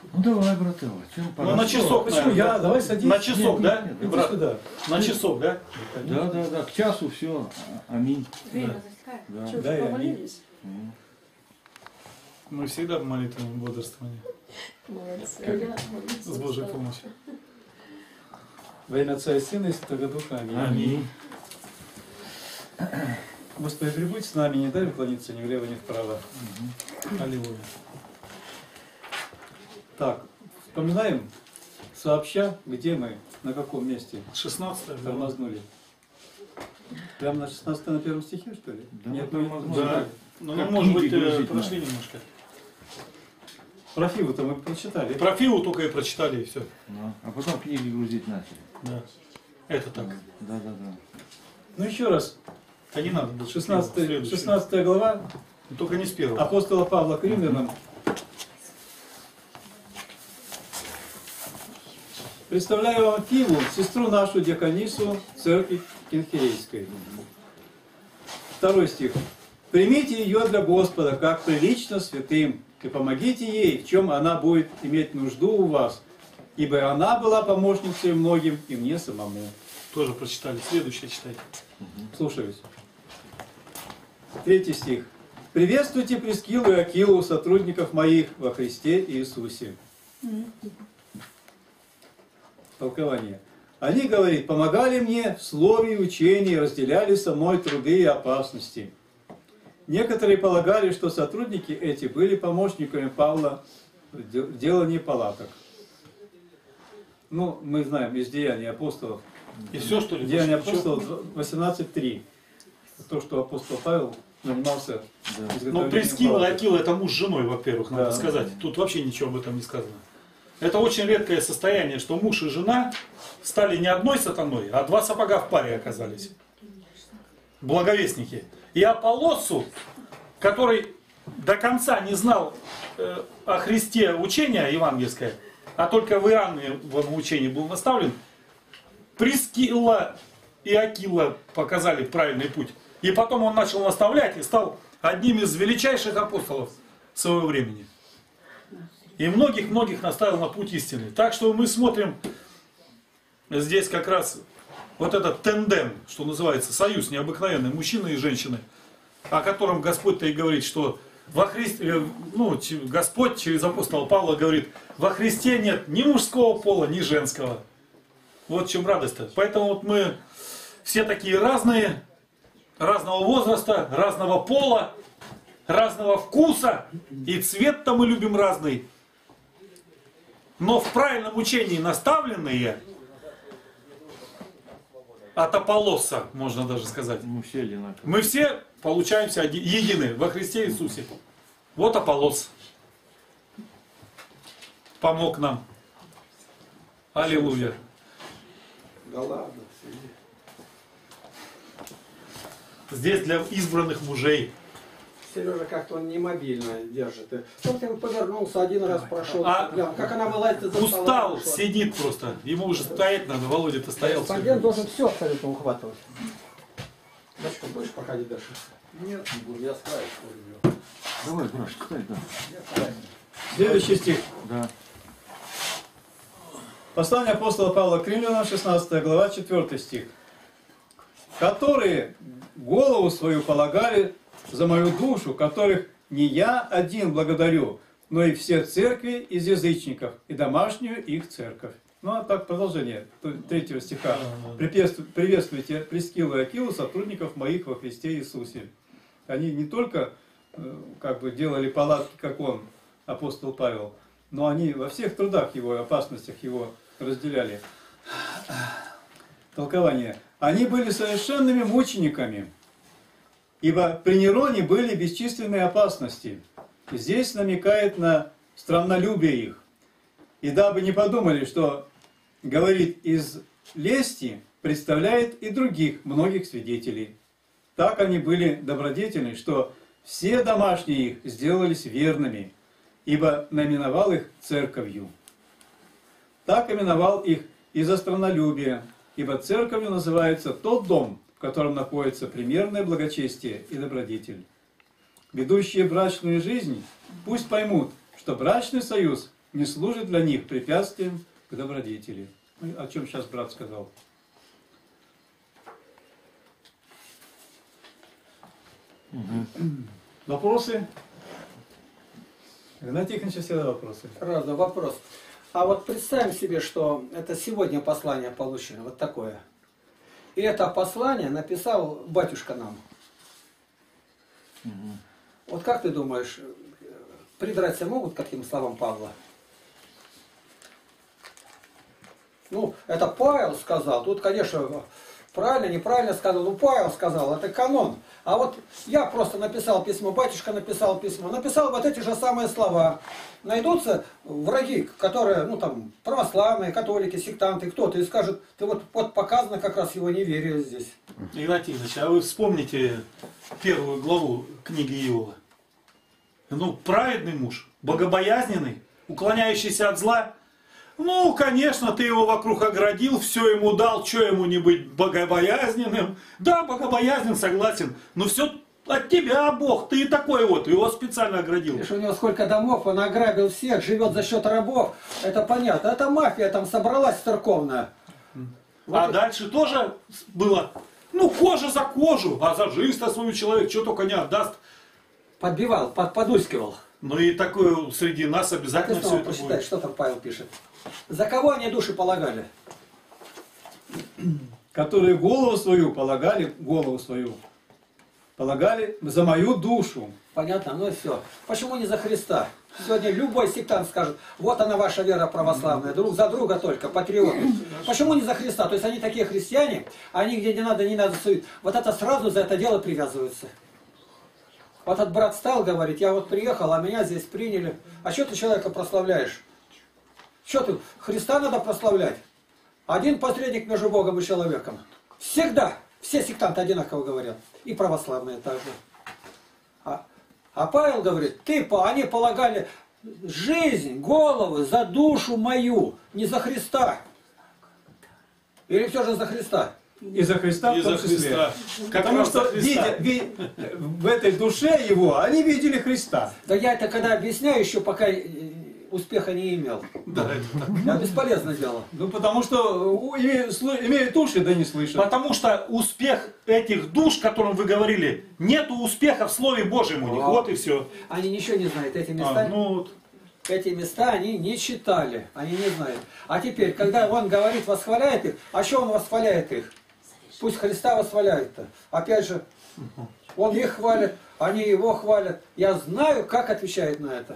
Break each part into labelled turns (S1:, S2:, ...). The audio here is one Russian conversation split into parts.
S1: Ну давай, братва.
S2: Ну на часок,
S3: почему я? Давай садись.
S2: На часок,
S1: Нет,
S2: да?
S1: нет, нет,
S2: Брат?
S3: сюда.
S2: На часок, да?
S1: Да. К часу все. Аминь.
S4: Время засекает.
S1: Да.
S4: Что,
S3: Да, и
S4: помолились?
S2: Мы всегда в молитвенном бодрствовании.
S4: Молодцы.
S2: С Божьей помощью.
S3: Во имя Отца и Сына и Святого Духа. Аминь.
S2: Аминь.
S3: Господи, прибудь с нами, не дай уклониться ни влево, ни вправо.
S2: Аллилуйя.
S3: Так, вспоминаем сообща, где мы, на каком месте
S2: 16
S3: тормознули. Прямо на 16 на первом стихе, что ли?
S1: Да,
S3: Нет,
S1: мы
S3: мы
S1: тормознули.
S2: Да. Ну,
S1: Как
S2: может
S1: книги
S2: быть,
S1: грузить
S2: прошли
S1: надо.
S2: немножко.
S3: про Фиву-то мы прочитали.
S2: Про Фиву только и прочитали, и все.
S1: Ну, а потом книги грузить начали.
S2: Да. Это так.
S1: Да.
S3: Ну еще раз,
S2: Да не надо. было
S3: 16 глава
S2: Только не с первого.
S3: апостола Павла к римлянам. Представляю вам Фиву, сестру нашу, диаконису церкви Кенхерейской. 2 стих. «Примите ее для Господа, как прилично святым, и помогите ей, в чем она будет иметь нужду у вас, ибо она была помощницей многим и мне самому».
S2: Тоже прочитали. Следующее читайте.
S3: Слушаюсь. 3 стих. «Приветствуйте Прискилу и Акилу, сотрудников моих во Христе Иисусе». Толкование. Они, говорит, помогали мне в слове и учении, разделяли со мной труды и опасности. Некоторые полагали, что сотрудники эти были помощниками Павла в делании палаток. Ну, мы знаем из Деяний апостолов.
S2: И все, что ли?
S3: Деяния
S2: Ничего?
S3: апостолов 18.3. То, что апостол Павел занимался изготовлением
S2: Ну, Прискила и
S3: палаток.
S2: Акила это муж с женой, во-первых, надо
S3: Да.
S2: сказать. Тут вообще ничего об этом не сказано. Это очень редкое состояние, что муж и жена стали не одной сатаной, а два сапога в паре оказались. Благовестники. И Аполлосу, который до конца не знал о Христе учения евангельское, а только в Иоанновом учении был наставлен, Прискила и Акила показали правильный путь. И потом он начал наставлять и стал одним из величайших апостолов своего времени. И многих-многих наставил на путь истины. Так что мы смотрим здесь как раз вот этот тандем, что называется, союз необыкновенный, мужчины и женщины, о котором Господь-то и говорит, что во Христе, ну, Господь через апостола Павла говорит, во Христе нет ни мужского пола, ни женского. Вот в чем радость-то. Поэтому вот мы все такие разные, разного возраста, разного пола, разного вкуса, и цвет-то мы любим разный. Но в правильном учении наставленные от Аполлоса, можно даже сказать.
S1: Мы все одинаковые.
S2: Мы все получаемся едины во Христе Иисусе. Вот Аполлос помог нам. Аллилуйя.
S5: Да ладно.
S2: Здесь для избранных мужей.
S5: Сережа как-то он не мобильно держит. Вот он повернулся, один раз прошел.
S2: А
S5: Как она вылазит из-за стола.
S2: Устал,
S5: пошла.
S2: сидит просто. Ему уже стоять надо. Володя-то стоял.
S5: Корреспондент должен все абсолютно ухватывать. Дочка, будешь проходить дальше?
S6: Нет, не буду, я справюсь.
S1: Давай, брат, читай, да.
S3: Следующий стих.
S1: Да.
S3: Послание апостола Павла к римлянам, 16 глава, 4 стих. «Которые голову свою полагали за мою душу, которых не я один благодарю, но и все церкви из язычников, и домашнюю их церковь». Ну, а так продолжение 3 стиха. «Приветствуйте Прискилу и Акилу, сотрудников моих во Христе Иисусе». Они не только как бы делали палатки, как он, апостол Павел, но они во всех трудах его, опасностях его разделяли. Толкование. Они были совершенными мучениками, ибо при Нероне были бесчисленные опасности. Здесь намекает на страннолюбие их. И дабы не подумали, что говорит из лести, представляет и других многих свидетелей. Так они были добродетельны, что все домашние их сделались верными, ибо наименовал их церковью. Так именовал их из-за страннолюбия, ибо церковью называется тот дом, в котором находится примерное благочестие и добродетель. Ведущие брачную жизнь пусть поймут, что брачный союз не служит для них препятствием к добродетели. Ну, о чем сейчас брат сказал. Вопросы? Игнатий Тихонович, всегда вопросы.
S5: Сразу вопрос. А вот представим себе, что это сегодня послание получили, вот такое. И это послание написал батюшка нам. Вот как ты думаешь, придраться могут к каким словам Павла? Ну, это Павел сказал. Тут, конечно, правильно, неправильно сказал. Ну, Павел сказал, это канон. А вот я просто написал письмо, батюшка написал письмо. Написал вот эти же самые слова. Найдутся враги, которые, ну, там, православные, католики, сектанты, кто-то, и скажет, ты вот показано как раз его неверие здесь.
S2: Игнатий Ильич, а вы вспомните первую главу книги Иова. Ну, праведный муж, богобоязненный, уклоняющийся от зла. Ну, конечно, ты его вокруг оградил, все ему дал, что ему не быть богобоязненным. Да, богобоязнен, согласен, но все от тебя, Бог, ты и такой вот, его специально оградил.
S5: Видишь, у него сколько домов, он ограбил всех, живет за счет рабов, это понятно. Это мафия там собралась церковная.
S2: А дальше тоже было, ну, кожа за кожу, а за жизнь-то свою человек что только не отдаст.
S5: Подбивал, подускивал.
S2: Ну и такое среди нас
S5: Ты
S2: обязательно все
S5: снова
S2: это
S5: посчитай,
S2: будет.
S5: что там Павел пишет. За кого они души полагали?
S3: Которые голову свою полагали за мою душу.
S5: Понятно, ну и все. Почему не за Христа? Сегодня любой сектант скажет, вот она ваша вера православная, друг за друга только, патриоты. Почему не за Христа? То есть они такие христиане, они где не надо суют. Вот это сразу за это дело привязываются. Вот этот брат стал говорить, я вот приехал, а меня здесь приняли. А что ты человека прославляешь? Что ты? Христа надо прославлять. Один посредник между Богом и человеком. Всегда. Все сектанты одинаково говорят. И православные также. А Павел говорит, они полагали жизнь, голову за душу мою, не за Христа. Или все же за Христа?
S3: И за Христа
S2: И
S3: в том
S2: за
S3: числе.
S2: Христа. Как
S3: Потому
S2: раз
S3: что
S2: за Христа.
S3: в этой душе его они видели Христа.
S5: Да я это когда объясняю, еще пока успеха не имел.
S2: Да, это так.
S5: Я бесполезно делал.
S3: Ну, потому что имеют уши, да не слышат.
S2: Потому что успех этих душ, о котором вы говорили, нету успеха в Слове Божьем у них. Вот и все.
S5: Они ничего не знают. Эти места, эти места они не читали. Они не знают. А теперь, когда он говорит, восхваляет их, а что он восхваляет их? Пусть Христа восхваляет-то. Опять же, он их хвалит, они его хвалят. Я знаю, как отвечает на это.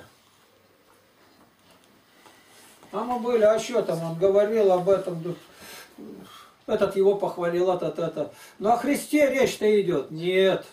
S5: А мы были, а что там, он говорил об этом, этот его похвалил, это. Но о Христе речь-то идет. Нет.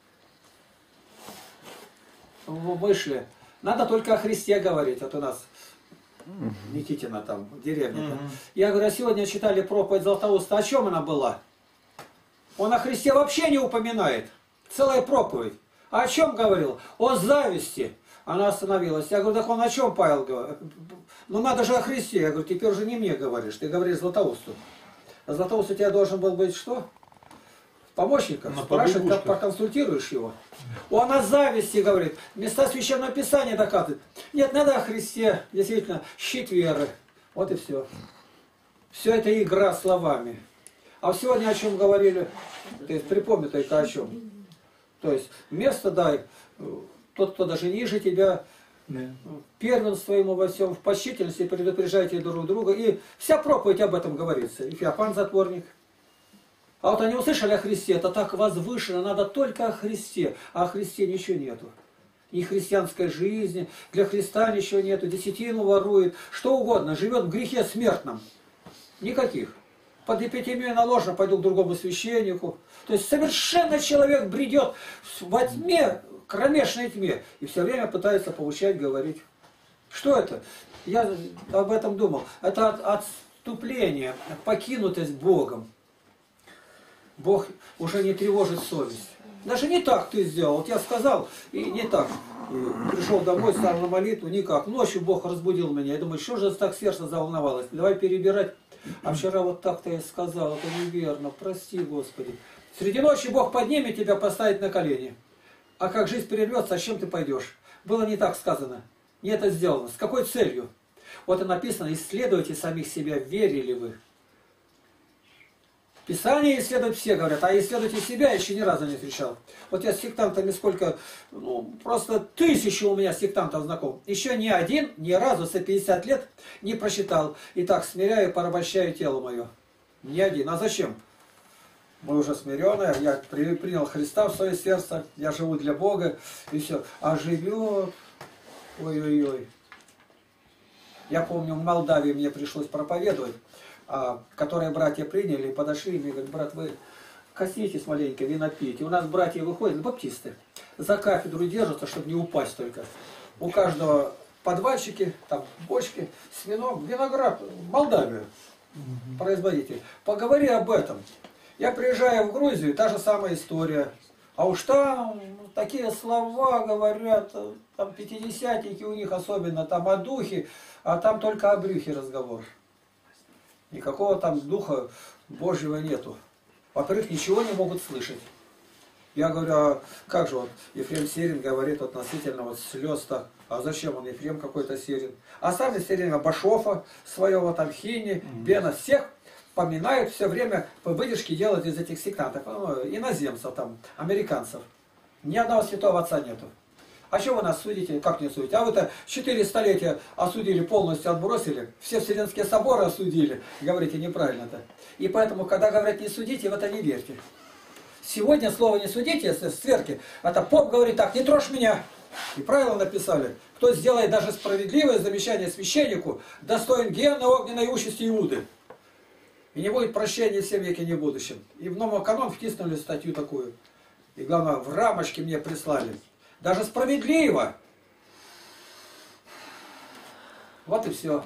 S5: Вышли. Надо только о Христе говорить. Вот у нас Никитина там, деревня. Я говорю, а сегодня читали проповедь Златоуста. О чем она была? Он о Христе вообще не упоминает. Целая проповедь. А о чем говорил? О зависти. Она остановилась. Я говорю, так он о чем, Павел, говорит? Ну надо же о Христе. Я говорю, теперь уже не мне говоришь, ты говоришь Златоусту. А Златоуст у тебя должен был быть что? Помощником. Спрашивает, как проконсультируешь его. Он о зависти говорит. Места Священного Писания доказывает. Нет, надо о Христе. Действительно, щит веры. Вот и все. Все это игра словами. А сегодня о чем говорили? Ты припомни только о чем. То есть место дай. Тот, кто даже ниже тебя, первенство ему во всем, в почтительности предупреждайте друг друга. И вся проповедь об этом говорится. И Феофан затворник. А вот они услышали о Христе, это так возвышено, надо только о Христе. А о Христе ничего нету. Ни христианской жизни, для Христа ничего нету, десятину ворует, что угодно, живет в грехе смертном. Никаких. Под эпитемию наложено, пойду к другому священнику. То есть совершенно человек бредет во тьме, кромешной тьме, и все время пытается поучать, говорить. Что это? Я об этом думал. Это отступление, покинутость Богом. Бог уже не тревожит совесть. Даже не так ты сделал. Вот я сказал, и не так. И пришел домой, стал на молитву, никак. Ночью Бог разбудил меня. Я думаю, что же так сердце заволновалось? Давай перебирать. А вчера вот так-то я сказал, это неверно. Прости, Господи. Среди ночи Бог поднимет тебя, поставит на колени. А как жизнь перервется, с чем ты пойдешь? Было не так сказано. Не это сделано. С какой целью? Вот и написано, исследуйте самих себя, верили вы. Писание исследуют все, говорят, а исследуйте себя еще ни разу не встречал. Вот я с сектантами сколько, ну, просто тысячи у меня сектантов знаком. Еще ни один, ни разу за 50 лет не прочитал. И так смиряю и порабощаю тело мое. Ни один. А зачем? Мы уже смиренные, я принял Христа в свое сердце, я живу для Бога, и все. А живет, ой-ой-ой. Я помню, в Молдавии мне пришлось проповедовать, которые братья приняли, и подошли, и мне говорят, брат, вы коснитесь маленько, вина пейте. У нас братья выходят, баптисты, за кафедру держатся, чтобы не упасть только. У каждого подвальчики, там бочки с вином, виноград, Молдавию, производитель. Поговори об этом. Я приезжаю в Грузию, та же самая история. А уж там такие слова говорят, там пятидесятники у них особенно, там о духе, а там только о брюхе разговор. Никакого там духа Божьего нету. Во-первых, ничего не могут слышать. Я говорю, а как же вот Ефрем Сирин говорит относительно вот слез-то, а зачем он Ефрем какой-то Сирин? А сами все время Башофа, своего там Хини, Бена, всех поминают все время, по выдержке делают из этих сектантов, иноземцев там, американцев. Ни одного святого отца нету. А что вы нас судите? Как не судите? А вы-то 4 столетия осудили, полностью отбросили, все Вселенские соборы осудили. Говорите, неправильно-то. И поэтому, когда говорят не судите, в это не верьте. Сегодня слово не судите, сверки, это поп говорит так, не трожь меня. И правила написали, кто сделает даже справедливое замечание священнику, достоин генной огненной участи Иуды. И не будет прощения всем веке не будущем. И в Новом канон втиснули статью такую. И главное, в рамочке мне прислали. Даже справедливо. Вот и все.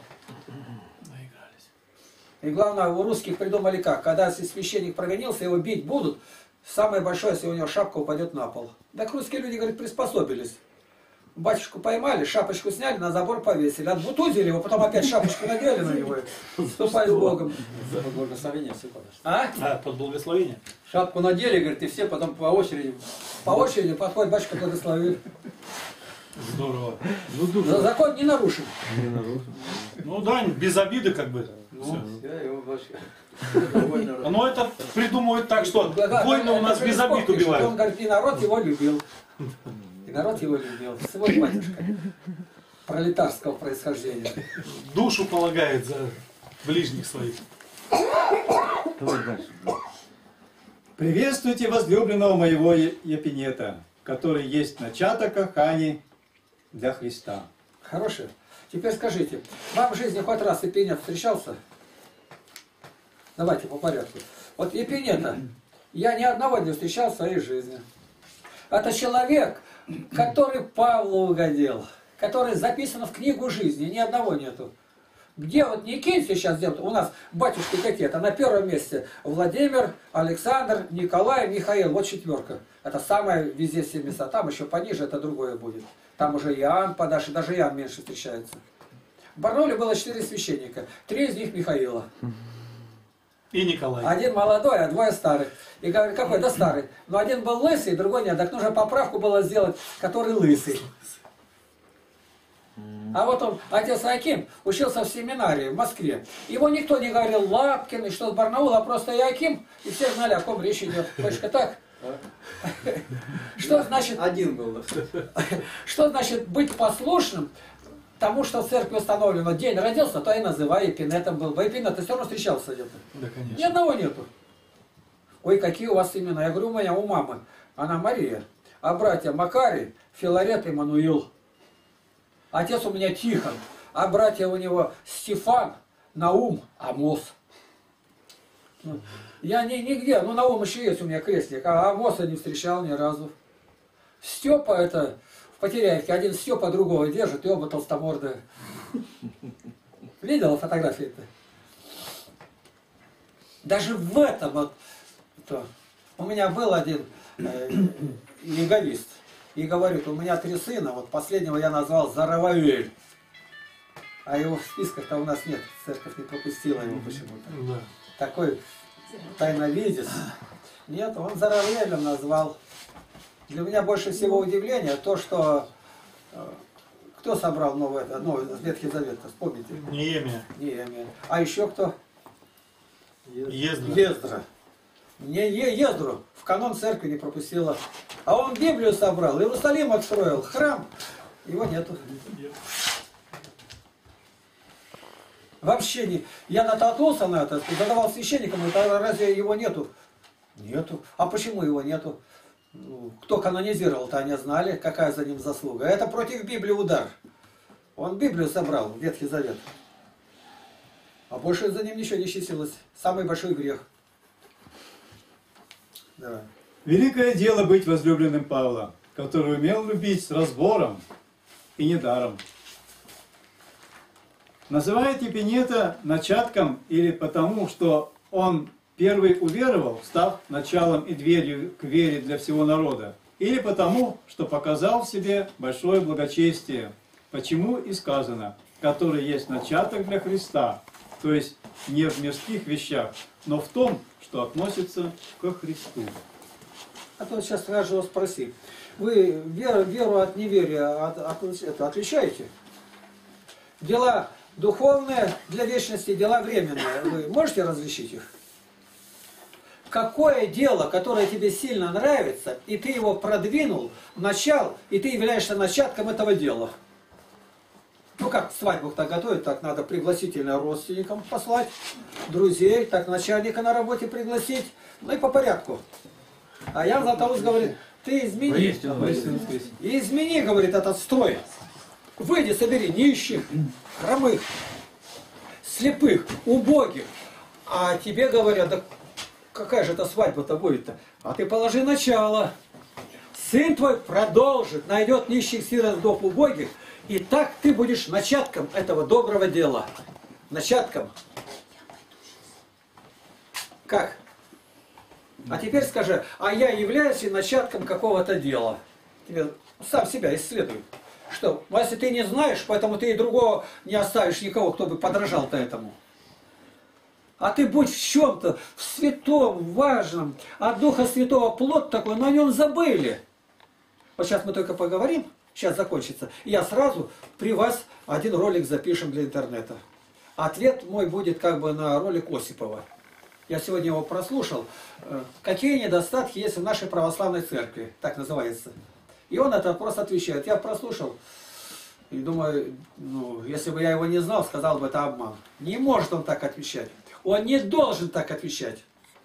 S5: И главное, у русских придумали как. Когда священник провинился, его бить будут, самое большое, если у него шапка упадет на пол. Так русские люди, говорят, приспособились. Батюшку поймали, шапочку сняли, на забор повесили. Отбутузили его, потом опять шапочку надели на него. Ступай с Богом.
S6: Под благословение все подошли.
S5: А?
S2: Под благословение.
S6: Шапку надели, говорит, и все потом по очереди.
S5: По очереди подходит, батюшка благословил.
S2: Здорово.
S1: Ну, душа.
S5: Закон не нарушен.
S1: Не нарушен.
S2: Ну да, без обиды как бы. Всё.
S6: Я его вообще.
S2: Но это придумывают так, что войны у нас без обид
S5: Он
S2: убивают.
S5: говорит, и народ его любил. И народ его любил. Свой батюшка. Пролетарского происхождения.
S2: Душу полагает за ближних своих.
S1: Давай дальше.
S3: Приветствуйте возлюбленного моего Епинета, который есть начаток Хани для Христа.
S5: Хороший. Теперь скажите, вам в жизни хоть раз Епинет встречался? Давайте по порядку. Вот Епинета я ни одного не встречал в своей жизни. Это человек, который Павлу угодил, который записан в книгу жизни, ни одного нету. Где вот не кинь сейчас делать, у нас батюшки какие-то, на первом месте Владимир, Александр, Николай, Михаил, вот 4. Это самое везде все места, там еще пониже это другое будет. Там уже Иоанн подальше, даже Иоанн меньше встречается. В Барнауле было 4 священника, 3 из них Михаила.
S2: И Николай.
S5: Один молодой, а 2 старых. И говорит, какой? Да старый. Но один был лысый, другой нет. Так нужно поправку было сделать, который лысый. А вот он, отец Иоаким, учился в семинарии в Москве. Его никто не говорил Лапкин, и что с Барнаула, а просто Иоаким, и все знали, о ком речь идет. Точка так. Что значит,
S6: Один был.
S5: что значит быть послушным тому, что в церкви установлено? День родился, то и называй Епинетом был. Епинет, ты все равно встречался где-то?
S2: Да, конечно.
S5: Ни одного нету. Ой, какие у вас имена? Я говорю, у меня, у мамы. Она Мария. А братья Макарий, Филарет и Мануил. Отец у меня Тихон. А братья у него Стефан, Наум, Амос. Я нигде, ну Наум еще есть у меня крестник, а Амоса не встречал ни разу. Степа это в Потеряевке. Один Степа другого держит, и оба толстомордые. Видела фотографии-то? Даже в этом вот... У меня был один иеговист. И говорит, у меня 3 сына, вот последнего я назвал Зараваэль. А его в списках-то у нас нет. Церковь не пропустила его почему-то.
S2: Да.
S5: Такой тайновидец. Нет, он Зараваэлем назвал. Для меня больше всего удивления то, что Кто собрал новый Ветхий Завет? Вспомните.
S2: Неемия.
S5: Неемия. А еще кто?
S2: Ездра.
S5: Ездра. Ездру в канон церкви не пропустила. А он Библию собрал, Иерусалим отстроил, храм. Его нету. Вообще не. Я натолкнулся на это, задавал священникам, это разве его нету? Нету. А почему его нету? Кто канонизировал-то, они знали, какая за ним заслуга. Это против Библии удар. Он Библию собрал, Ветхий Завет. А больше за ним ничего не числилось. Самый большой грех. Да.
S3: Великое дело быть возлюбленным Павла, который умел любить с разбором и недаром. Называет Епинета начатком или потому, что он первый уверовал, став началом и дверью к вере для всего народа, или потому, что показал в себе большое благочестие, почему и сказано, который есть начаток для Христа, то есть не в мирских вещах, но в том, что относится ко Христу.
S5: А то сейчас скажу, спроси. Вы веру от неверия отличаете? Дела духовные для вечности, дела временные. Вы можете различить их? Какое дело, которое тебе сильно нравится, и ты его продвинул, начал, и ты являешься начатком этого дела? Ну как свадьбу так готовят, так надо пригласительно родственникам послать, друзей, так начальника на работе пригласить, ну и по порядку. А Ян Златоуст говорит, ты измени, измени, говорит, этот строй. Выйди, собери нищих, хромых, слепых, убогих. А тебе говорят, да какая же это свадьба-то будет-то? А ты положи начало. Сын твой продолжит, найдет нищих, сирот, вдов, убогих. И так ты будешь начатком этого доброго дела. Начатком. Как? А теперь скажи, а я являюсь и начатком какого-то дела. Тебе сам себя исследуй. Что? Ну, если ты не знаешь, поэтому ты и другого не оставишь никого, кто бы подражал-то этому. А ты будь в чем-то, в святом, в важном. От Духа Святого плод такой, но о нем забыли. Вот сейчас мы только поговорим, сейчас закончится. И я сразу при вас один ролик запишем для интернета. Ответ мой будет как бы на ролик Осипова. Я сегодня его прослушал. Какие недостатки есть в нашей православной церкви, так называется. И он это просто отвечает. Я прослушал и думаю, ну, если бы я его не знал, сказал бы, это обман. Не может он так отвечать. Он не должен так отвечать.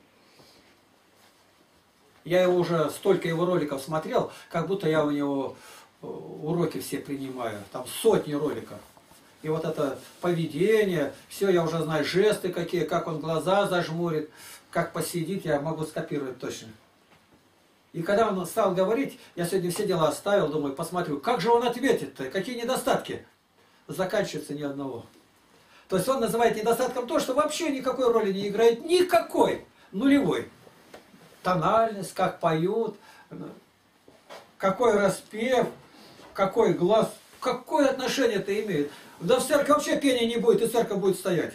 S5: Я его уже столько его роликов смотрел, как будто я у него уроки все принимаю. Там сотни роликов. И вот это поведение, все, я уже знаю, жесты какие, как он глаза зажмурит, как посидит, я могу скопировать точно. И когда он стал говорить, я сегодня все дела оставил, думаю, посмотрю, как же он ответит-то, какие недостатки. Заканчивается ни одного. То есть он называет недостатком то, что вообще никакой роли не играет, никакой, нулевой. Тональность, как поют, какой распев, какой глаз, какое отношение это имеет. Да в церкви вообще пения не будет, и церковь будет стоять.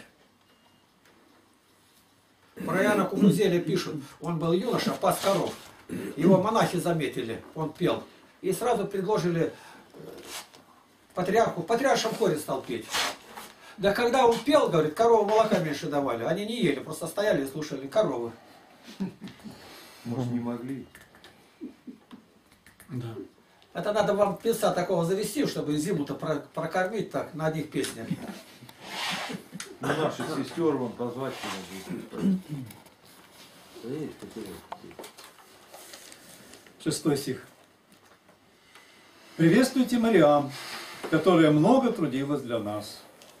S5: Про Иоанна Кукузеля пишут, он был юноша, пас коров. Его монахи заметили, он пел. И сразу предложили патриарху, в патриаршем хоре стал петь. Да когда он пел, говорит, коровы молока меньше давали. Они не ели, просто стояли и слушали коровы.
S1: Может, не могли.
S2: Да.
S5: Это надо вам певца такого завести, чтобы зиму-то прокормить так на одних песнях.
S1: Ну, наших сестер вон позвать сюда.
S3: 6 стих. Приветствуйте Мариам, которая много трудилась для нас.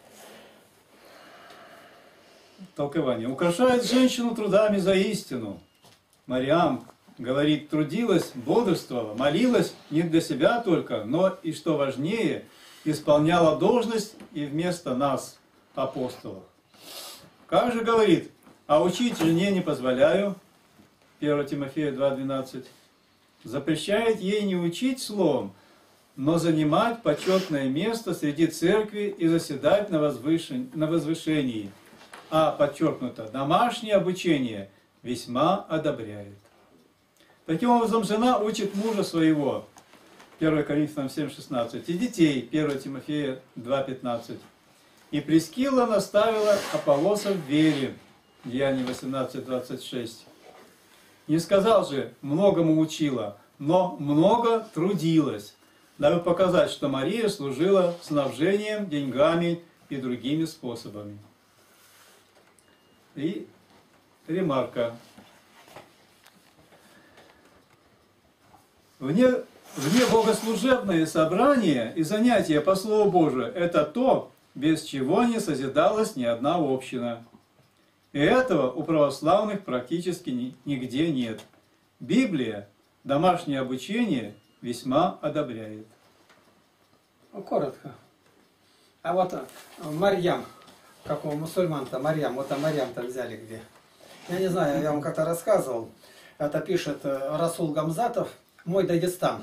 S3: Толкование. Украшает женщину трудами за истину. Мариам, говорит, трудилась, бодрствовала, молилась не для себя только, но и, что важнее, исполняла должность и вместо нас, апостолов. Как же говорит, а учить жене не позволяю, 1 Тимофея 2,12, запрещает ей не учить словом, но занимать почетное место среди церкви и заседать на возвышении, а подчеркнуто, домашнее обучение весьма одобряет. Таким образом, жена учит мужа своего 1 Коринфянам 7:16, и детей, 1 Тимофея 2:15. И Прискилла наставила Аполлоса в вере, Деяния 18:26. Не сказал же, многому учила, но много трудилась, дабы показать, что Мария служила снабжением, деньгами и другими способами. И ремарка. Вне богослужебные собрания и занятия по Слову Божию – это то, без чего не созидалась ни одна община. И этого у православных практически нигде нет. Библия домашнее обучение весьма одобряет.
S5: Ну, коротко. А вот Марьям, как у мусульман-то Марьям, вот Марьям-то взяли где. Я не знаю, я вам как-то рассказывал. Это пишет Расул Гамзатов «Мой Дагестан».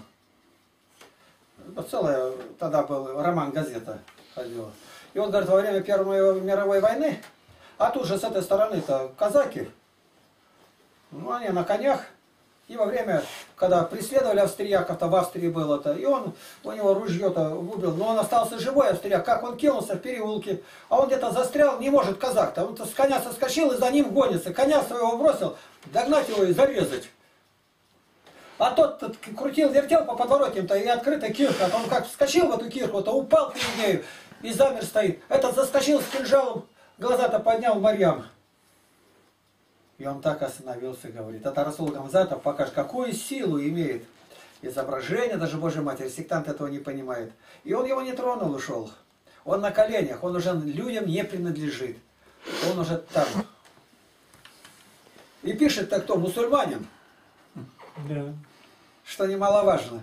S5: Целая тогда был роман, газета ходила. И он говорит, во время Первой мировой войны, а тут же с этой стороны-то казаки, ну они на конях, и во время, когда преследовали австрияков-то, в Австрии было-то, и он, у него ружье-то убил, но он остался живой, австрияк, как он кинулся в переулке, а он где-то застрял, не может казак-то, он с коня соскочил и за ним гонится, коня своего бросил, догнать его и зарезать. А тот крутил-вертел по подворотням-то и открыта кирха. Он как вскочил в эту кирху, то упал перед нею и замер стоит. Этот заскочил с кинжалом, глаза-то поднял Марьям. И он так остановился, говорит. Это Расул Гамзатов покажет, какую силу имеет изображение даже Божьей Матери. Сектант этого не понимает. И он его не тронул, ушел. Он на коленях, он уже людям не принадлежит. Он уже там. И пишет-то кто? Мусульманин.
S3: Да.
S5: Что немаловажно.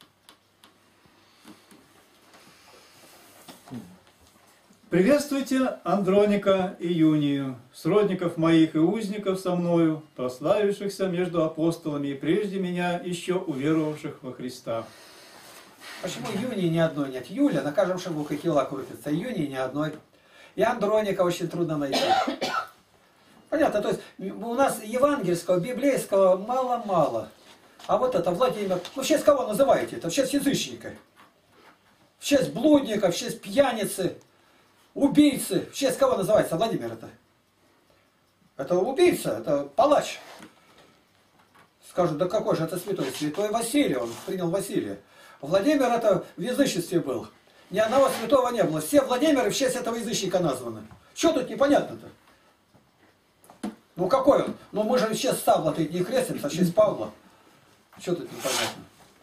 S3: Приветствуйте Андроника и Юнию, сродников моих и узников со мною, прославившихся между апостолами и прежде меня еще уверовавших во Христа.
S5: Почему Юнии ни одной нет? Юля на каждом шагу хохила крутится, Юнии ни одной. И Андроника очень трудно найти. Понятно, то есть у нас евангельского, библейского мало-мало. А вот это Владимир, ну в честь кого называете это? В честь язычника. В честь блудника, в честь пьяницы, убийцы. В честь кого называется Владимир это? Это убийца, это палач. Скажут, да какой же это святой? Святой Василий, он принял Василия. Владимир это в язычестве был. Ни одного святого не было. Все Владимиры в честь этого язычника названы. Что тут непонятно-то? Ну какой он? Ну мы же в честь Савла-то не крестимся, а в честь Павла. Что тут непонятно?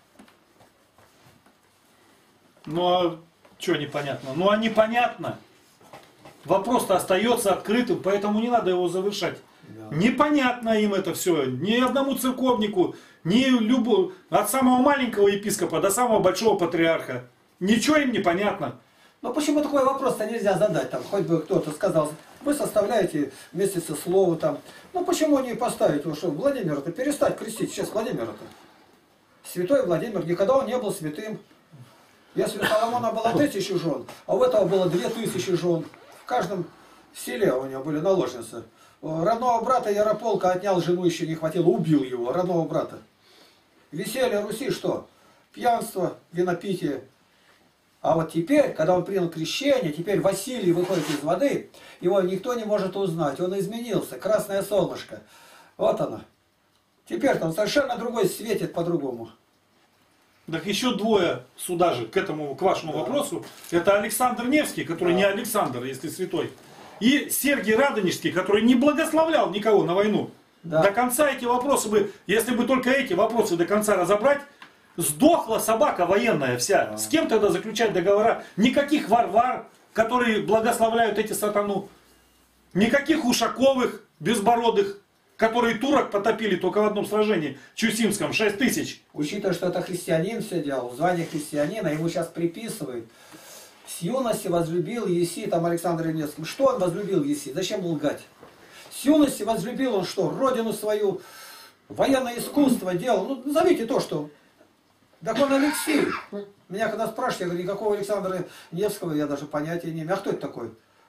S2: Ну а что непонятно? Ну а непонятно. Вопрос-то остается открытым, поэтому не надо его завершать.
S5: Да.
S2: Непонятно им это все. Ни одному церковнику, ни любому, от самого маленького епископа до самого большого патриарха. Ничего им не понятно.
S5: Ну почему такой вопрос-то нельзя задать? Там, хоть бы кто-то сказал, вы составляете вместе со словом там. Ну почему не поставить его, что Владимира-то перестать крестить? Сейчас Владимира-то. Святой Владимир, никогда он не был святым. Если у Соломона было 1000 жен, а у этого было 2000 жен. В каждом селе у него были наложницы. Родного брата Ярополка отнял жену, еще не хватило, убил его, родного брата. Веселье Руси что? Пьянство, винопитие. А вот теперь, когда он принял крещение, теперь Василий выходит из воды, его никто не может узнать, он изменился, красное солнышко. Вот оно. Теперь-то он совершенно другой, светит по-другому.
S2: Так еще двое сюда же, к вашему вопросу. Это Александр Невский, который не Александр, если святой. И Сергий Радонежский, который не благословлял никого на войну.
S5: Да.
S2: До конца эти вопросы бы, если бы только эти вопросы до конца разобрать, сдохла собака военная вся.
S5: Да.
S2: С кем тогда заключать договора? Никаких Варвар, которые благословляют эти сатану. Никаких Ушаковых, безбородых, которые турок потопили только в одном сражении, Чусимском, 6000.
S5: Учитывая, что это христианин все делал, звание христианина, ему сейчас приписывают. С юности возлюбил Еси, там Александр Невский. Что он возлюбил Еси? Зачем лгать? С юности возлюбил он что? Родину свою, военное искусство делал. Ну, назовите то, что... Так он Алексей. Меня когда спрашивают, я говорю, никакого Александра Невского я даже понятия не имею. А кто это такой?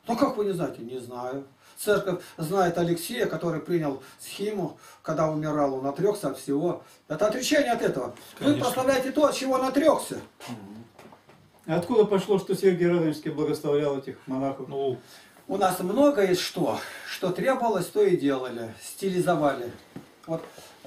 S5: Ну как вы не знаете? Не знаю. Церковь знает Алексея, который принял схему, когда умирал, он отрекся от всего. Это отречение от этого. Вы
S2: Конечно.
S5: прославляете то, от чего он отрекся.
S3: Откуда пошло, что Сергий Радонежский благословлял этих монахов?
S2: Ну,
S5: У нас много есть что требовалось, то и делали, стилизовали. Вот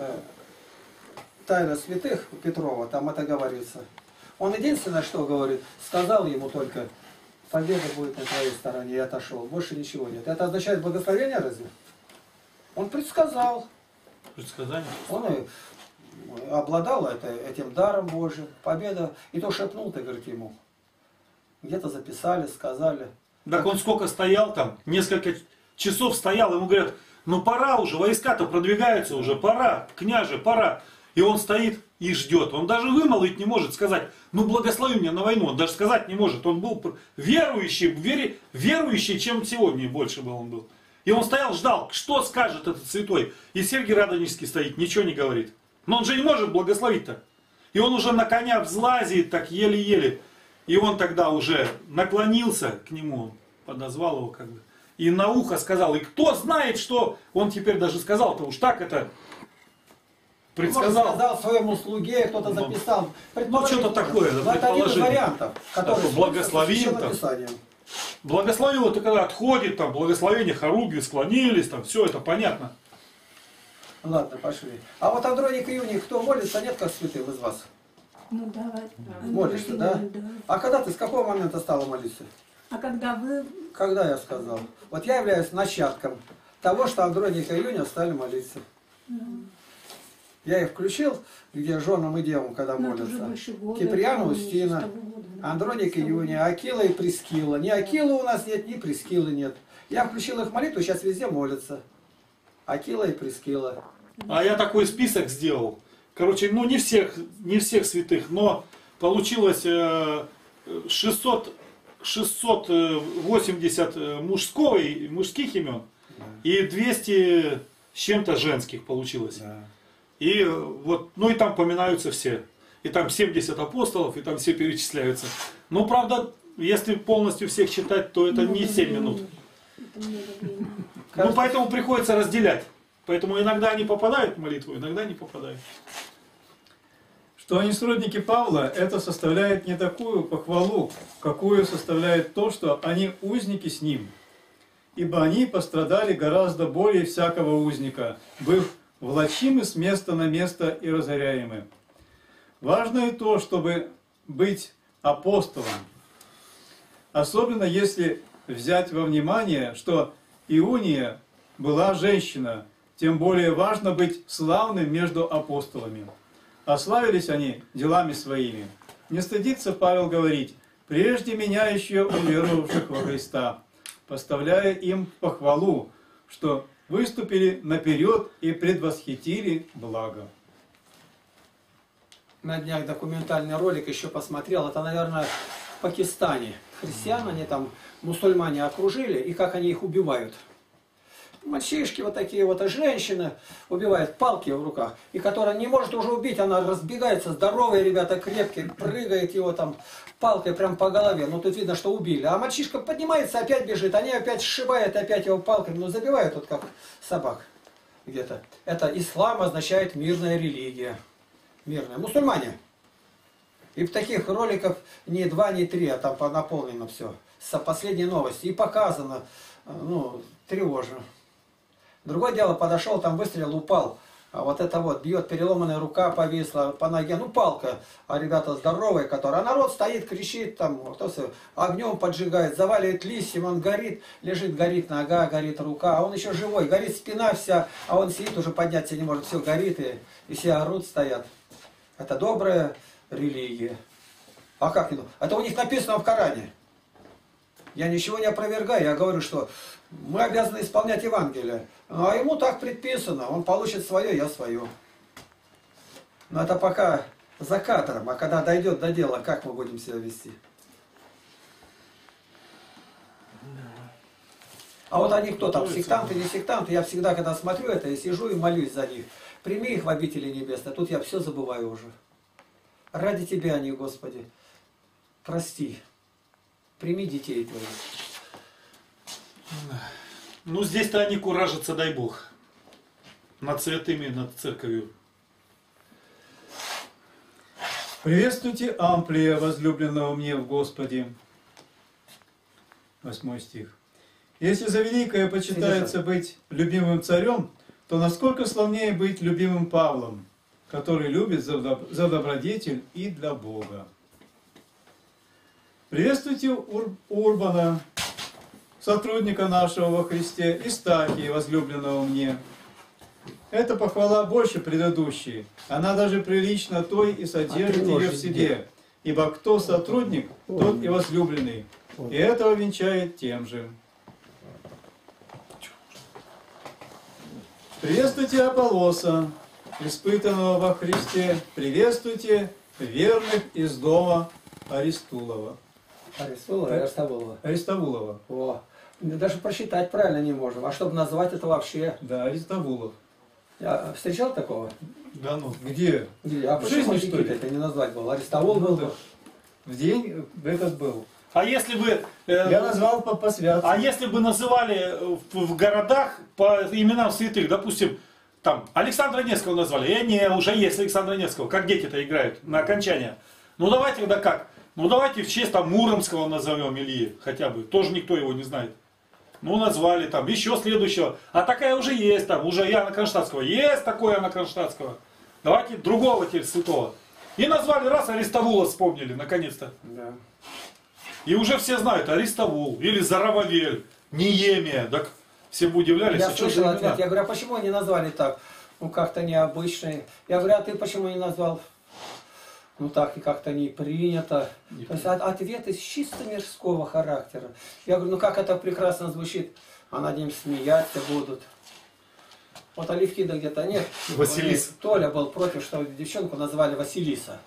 S5: Тайна святых Петрова, там это говорится. Он единственное, что говорит, сказал ему только: победа будет на твоей стороне, и отошел. Больше ничего нет. Это означает благословение разве? Он предсказал.
S2: предсказание.
S5: Он и обладал этим даром Божьим. Победа. И то шепнул-то, говорит, ему. Где-то записали, сказали.
S2: Так он сколько стоял там, несколько часов стоял, ему говорят, ну пора уже, войска-то продвигаются уже, пора, княже, пора. И он стоит и ждет. Он даже вымолвить не может, сказать, ну благослови меня на войну. Он даже сказать не может. Он был верующий, верующий, чем сегодня больше был он был. И он стоял, ждал, что скажет этот святой. И Сергий Радонежский стоит, ничего не говорит. Но он же не может благословить-то. И он уже на коня взлазит, так еле-еле. И он тогда уже наклонился к нему, подозвал его как бы. И на ухо сказал, и кто знает, что он теперь даже сказал-то, уж так это предсказал.
S5: Сказал своему слуге, кто-то записал.
S2: Ну, что-то такое,
S5: Но это один из
S2: предположение.
S5: вариантов, который
S2: Так, благословим
S5: священным
S2: там.
S5: писанием.
S2: Благословил, это когда отходит, там, благословение, хоругви, склонились, там, все это понятно.
S5: Ладно, пошли. А вот Андроник и Юний, кто молится, нет как святым из вас?
S4: Ну давай.
S5: Молишься, да? А когда ты, с какого момента стала молиться?
S4: А когда вы...
S5: Когда я сказал? Вот я являюсь начатком того, что Андроник и Юня стали молиться. Я их включил, где женам и девам, когда
S4: Ну, это уже
S5: молятся.
S4: больше года,
S5: Киприана,
S4: это
S5: Устина,
S4: с того года, да.
S5: Андроник и Юния, Акила и Прескила. Ни Акилы у нас нет, ни Прескилы нет. Я включил их молитву, сейчас везде молятся. Акила и Прескила.
S2: А я такой список сделал. Короче, ну не всех святых, но получилось 680 мужских имен и 200 с чем-то женских получилось. И вот, ну и там поминаются все. И там 70 апостолов, и там все перечисляются. Ну, правда, если полностью всех читать, то это не 7 минут.
S4: Это много времени.
S2: Ну, поэтому приходится разделять. Поэтому иногда они попадают в молитву, иногда не попадают.
S3: Что они сродники Павла, это составляет не такую похвалу, какую составляет то, что они узники с ним. Ибо они пострадали гораздо более всякого узника, быв влачимы с места на место и разоряемы. Важно и то, чтобы быть апостолом. Особенно если взять во внимание, что Иуния была женщина, тем более важно быть славным между апостолами. Ославились они делами своими. Не стыдится Павел говорить: «Прежде меня еще уверовавших во Христа», поставляя им похвалу, что выступили наперед и предвосхитили благо.
S5: На днях документальный ролик еще посмотрел. Это, наверное, в Пакистане. Христиан, они там, мусульмане окружили, и как они их убивают. Мальчишки вот такие вот, а женщины убивают, палки в руках. И которая не может уже убить, она разбегается, здоровые ребята, крепкие, прыгает его там палкой прям по голове. Ну тут видно, что убили. А мальчишка поднимается, опять бежит, они опять сшибают, опять его палкой, ну забивают вот как собак где-то. Это ислам означает мирная религия. Мирная. Мусульмане. И в таких роликах не 2, не 3, а там наполнено все. Последние новости. И показано, ну, тревожно. Другое дело, подошел, там выстрелил, упал. А вот это вот, бьет, переломанная рука повисла по ноге. Ну, палка. А ребята здоровые, которые. А народ стоит, кричит, там, кто-то огнем поджигает, заваливает листьем, он горит, лежит, горит нога, горит рука. А он еще живой, горит спина вся, а он сидит, уже подняться не может. Все горит, и все орут, стоят. Это добрая религия. А как не? Это у них написано в Коране. Я ничего не опровергаю, я говорю, что мы обязаны исполнять Евангелие. А ему так предписано, он получит свое, я свое. Но это пока за кадром, а когда дойдет до дела, как мы будем себя вести? А вот они кто там, сектанты, не сектанты, я всегда, когда смотрю это, я сижу и молюсь за них. Прими их в обители небесной, тут я все забываю уже. Ради Тебя они, Господи, прости, прими детей Твоих.
S2: Ну, здесь-то они куражатся, дай Бог. Над святыми, над церковью.
S3: Приветствуйте Амплия, возлюбленного мне в Господе. 8 стих. Если за великое почитается быть любимым царем, то насколько славнее быть любимым Павлом, который любит за добродетель и для Бога. Приветствуйте Урбана, сотрудника нашего во Христе, и Стахия, возлюбленного мне. Эта похвала больше предыдущей. Она даже прилична той и содержит ее в себе. Ибо кто сотрудник, тот и возлюбленный. И этого венчает тем же. Приветствуйте Аполлоса, испытанного во Христе. Приветствуйте верных из дома Аристулова.
S5: Аристолова и Аристовулова.
S3: Аристовулова.
S5: О, мы даже просчитать правильно не можем. А чтобы назвать это вообще...
S3: Да, Аристовулов.
S5: Я встречал такого?
S2: Да ну.
S3: Где?
S5: А
S3: В
S5: почему
S3: жизни, что ли?
S5: Никита это не назвать был? Аристовул был бы.
S3: В день этот был.
S2: А если бы...
S3: Я назвал по святцу.
S2: А если бы называли в городах по именам святых, допустим, там Александра Невского назвали, не, уже есть Александра Невского, как дети-то играют на окончание. Ну давайте тогда как? Ну давайте в честь там Муромского назовем Ильи хотя бы, тоже никто его не знает. Ну назвали там, еще следующего, а такая уже есть там, уже Иоанна Кронштадтского, есть такой Иоанна Кронштадтского. Давайте другого теперь святого. И назвали раз, Аристовула вспомнили, наконец-то.
S5: Да.
S2: И уже все знают, Аристовул или Зарававель, Неемия. Так все бы удивлялись.
S5: Я
S2: а что
S5: слышал
S2: за
S5: ответ,
S2: имена?
S5: я говорю, а почему они назвали так? Ну как-то необычно. Я говорю, а ты почему не назвал? Ну так и как-то не принято. То есть ответ из чисто мирского характера. Я говорю, ну как это прекрасно звучит. А над ним смеяться будут. Вот Алевтида где-то нет.
S2: Василиса.
S5: Толя был против, что девчонку назвали Василиса.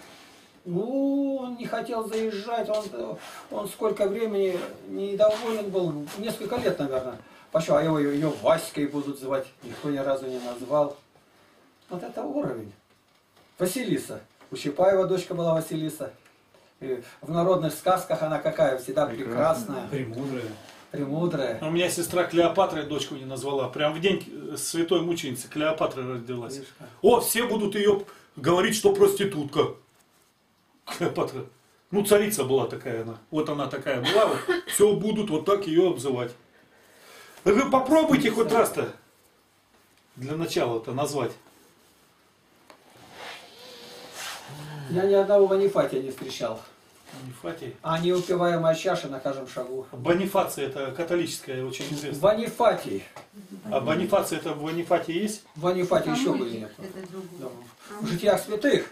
S5: Ну, он не хотел заезжать, он сколько времени недоволен был, несколько лет, наверное. Почему? А ее Васькой будут звать, никто ни разу не назвал. Вот это уровень. Василиса. У Чапаева дочка была Василиса. И в народных сказках она какая? Всегда прекрасная,
S3: Премудрая.
S5: премудрая.
S2: У меня сестра Клеопатра дочку не назвала. Прям в день святой мученицы Клеопатра родилась. О, все будут ее говорить, что проститутка. Клеопатра. Ну, царица была такая она. Вот она такая была. Вот, все будут вот так ее обзывать. Вы попробуйте хоть раз-то для начала-то назвать.
S5: Я ни одного Бонифатия не встречал.
S2: Бонифатий.
S5: А неупиваемая чаша на каждом шагу.
S2: Бонифация это католическая, очень известная.
S5: Бонифатий.
S2: А Бонифация это в Бонифатии есть?
S5: Бонифатий еще были нет.
S4: Это другое.
S5: Да. В житиях святых.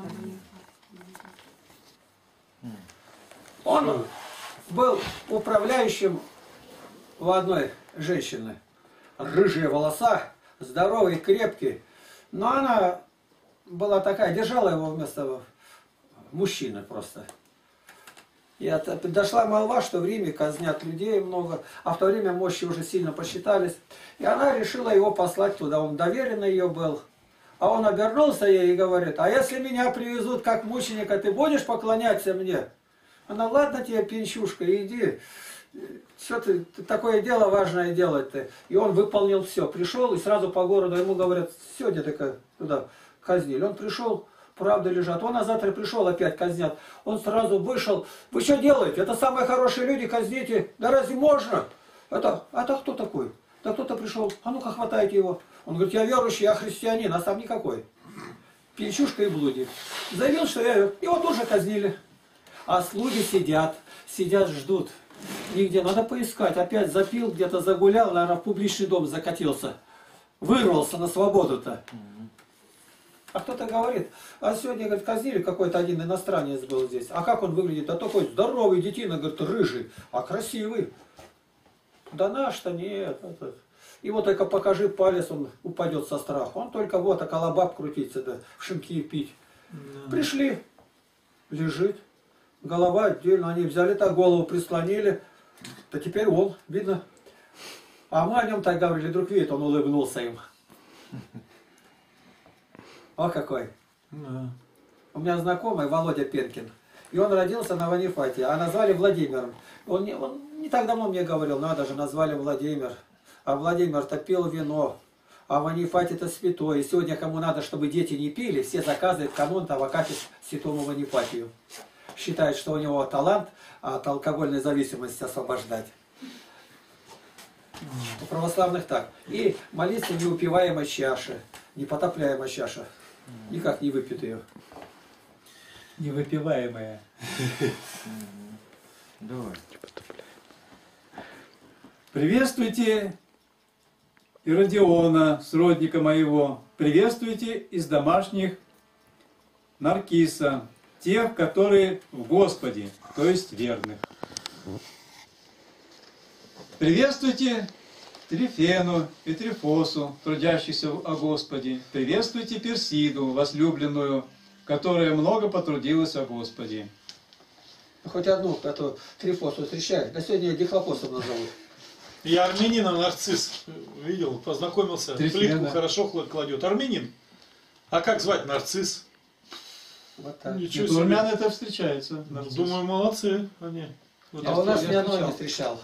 S5: Он был управляющим у одной женщины. Рыжие волоса, здоровый, крепкий. Но она была такая, держала его вместо мужчины просто. И дошла молва, что в Риме казнят людей много, а в то время мощи уже сильно посчитались. И она решила его послать туда, он доверенный ее был. А он обернулся ей и говорит, а если меня привезут как мученика, ты будешь поклоняться мне? Она, ладно тебе, пенчушка, иди. Что ты такое дело важное делать-то? И он выполнил все. Пришел и сразу по городу ему говорят, все, дедека, туда казнили. Он пришел, правда лежат. Он, а завтра пришел, опять казнят. Он сразу вышел. Вы что делаете? Это самые хорошие люди, казните. Да разве можно? Это кто такой? Да кто-то пришел. А ну-ка, хватайте его. Он говорит, я верующий, я христианин, а сам никакой. Пьянчушка и блудник. Заявил, что я... Его тоже казнили. А слуги сидят, ждут. Нигде, надо поискать. Опять запил, где-то загулял, наверное, в публичный дом закатился. Вырвался на свободу-то. А кто-то говорит, а сегодня, говорит, казнили, какой-то один иностранец был здесь. А как он выглядит? А такой здоровый детина, говорит, рыжий, а красивый. Да наш-то нет. И вот только покажи палец, он упадет со страха. Он только вот, а колобаб крутится, да, в шинки пить. Пришли, лежит. Голова отдельно, они взяли так, голову прислонили, да теперь он, видно. А мы о нем так говорили, вдруг видит, он улыбнулся им. О какой.
S2: Да.
S5: У меня знакомый Володя Пенкин. И он родился на Ванифате, а назвали Владимиром. Он не так давно мне говорил, надо же, назвали Владимир. А Владимир-то пил вино, а Ванифатий-то святой. И сегодня кому надо, чтобы дети не пили, все заказывают канон-то в Акафист святому Ванифатию. Считают, что у него талант от алкогольной зависимости освобождать. У православных так. И молиться неупиваемой чаши, непотопляемой чаши. Никак не выпьют ее.
S3: Невыпиваемая.
S1: Давай.
S3: Приветствуйте Иродиона, сродника моего. Приветствуйте из домашних Наркиса, тех, которые в Господе, то есть верных. Приветствуйте Трифену и Трифосу, трудящихся о Господе. Приветствуйте Персиду, возлюбленную, которая много потрудилась о Господе.
S5: Хоть одну, эту Трифосу встречают. Да сегодня ее дихлопосом назовут.
S2: Я армянина нарцисс видел, познакомился,
S3: Трифена.
S2: плитку хорошо кладет. Армянин. А как звать нарцисс?
S5: Вот так.
S2: Ничего
S3: У
S2: себе.
S3: армян это встречается. нарцисс.
S2: Думаю, молодцы они. Вот
S5: А у нас
S3: я
S5: ни одной
S3: встречал.
S5: не встречал.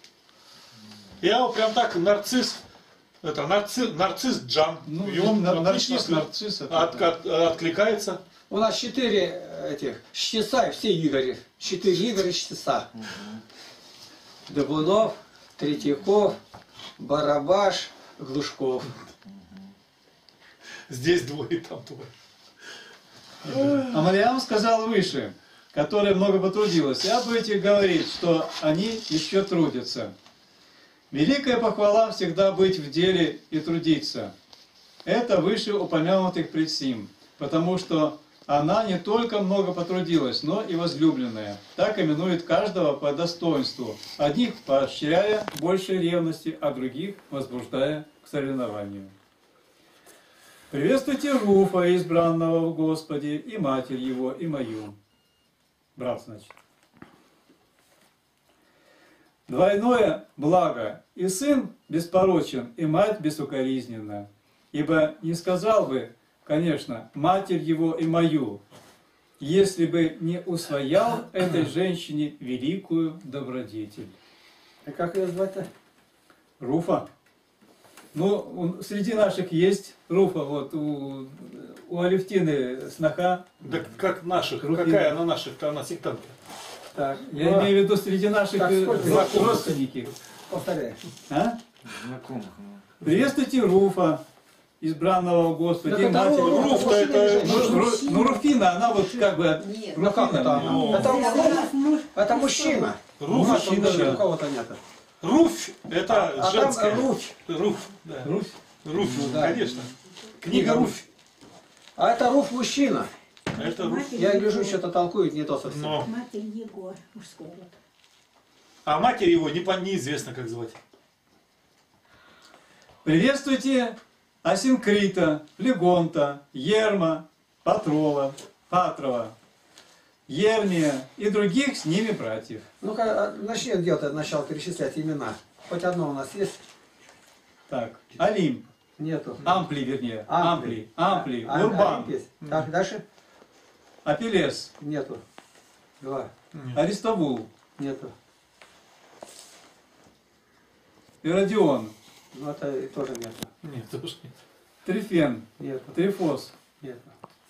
S2: Я вот прям так нарцисс, это нарцисс Джан.
S3: Ну,
S2: И он
S3: нарцисс,
S2: отлично
S3: нарцисс. это
S2: откликается.
S5: У нас 4 этих чтеца и все Игори. 4 Игоря чтеца. Дубунов, Третьяков, Барабаш, Глушков.
S2: Здесь двое, там двое.
S3: А Мариам сказал выше, которая много потрудилась. И об этих говорит, что они еще трудятся. Великая похвала всегда быть в деле и трудиться. Это выше упомянутых пред сим, потому что она не только много потрудилась, но и возлюбленная. Так именует каждого по достоинству, одних поощряя большей ревности, а других возбуждая к соревнованию. Приветствуйте Руфа, избранного в Господе, и матерь его, и мою. Брат, значит. Двойное благо, и сын беспорочен, и мать безукоризненна. Ибо не сказал бы, конечно, матерь его и мою, если бы не усвоял этой женщине великую добродетель.
S5: А как ее звать-то?
S3: Руфа. Ну, среди наших есть Руфа, вот у Алевтины сноха.
S2: Да как наших,
S3: Руфина.
S2: какая она наших-то, она сектантка.
S5: Так,
S3: Я
S5: ну,
S3: имею в виду среди наших
S5: Так, сколько
S2: знакомых?
S3: родственников.
S5: повторяй.
S3: А?
S1: Знакомых.
S3: Приветствуйте Руфа, избранного в Господе,
S5: Так
S3: и
S5: это
S3: матери.
S2: Руф-то это-
S3: Ну, Руфина, она вот как бы...
S4: Нет.
S5: Ну как это она?
S2: Ну.
S5: Это мужчина.
S2: Руф,
S5: У нас
S3: мужчина,
S5: мужчин
S3: да.
S5: у кого-то нет.
S2: Руфь, это
S5: А
S2: женская.
S5: там Руфь.
S2: Руф, да.
S3: Руфь.
S2: Руфь,
S5: Ну да.
S2: конечно. Книга Руфь.
S5: А это Руф мужчина.
S2: Это Руфь.
S5: Я гляжу, что-то толкует не то совсем.
S2: Но.
S4: Матерь Егор, мужской род.
S2: А матери его неизвестно, как звать.
S3: Приветствуйте Асинкрита, Флегонта, Ерма, Патрола, Патрова, Евния и других с ними братьев.
S5: Ну-ка, начни где-то начало перечислять имена. Хоть одно у нас есть?
S3: Так, Алим,
S5: Нету.
S3: Ампли, вернее,
S5: Ампли.
S3: Ампли,
S5: А,
S3: Урбан,
S5: Олимп есть. Так, дальше?
S3: Апеллес,
S5: Нету. 2.
S3: Аристовул,
S5: Нету.
S3: Иродион,
S5: Ну, это и тоже нету.
S2: Нет, тоже нет.
S3: Трифен,
S5: Нету.
S3: Трифос,
S5: Нету.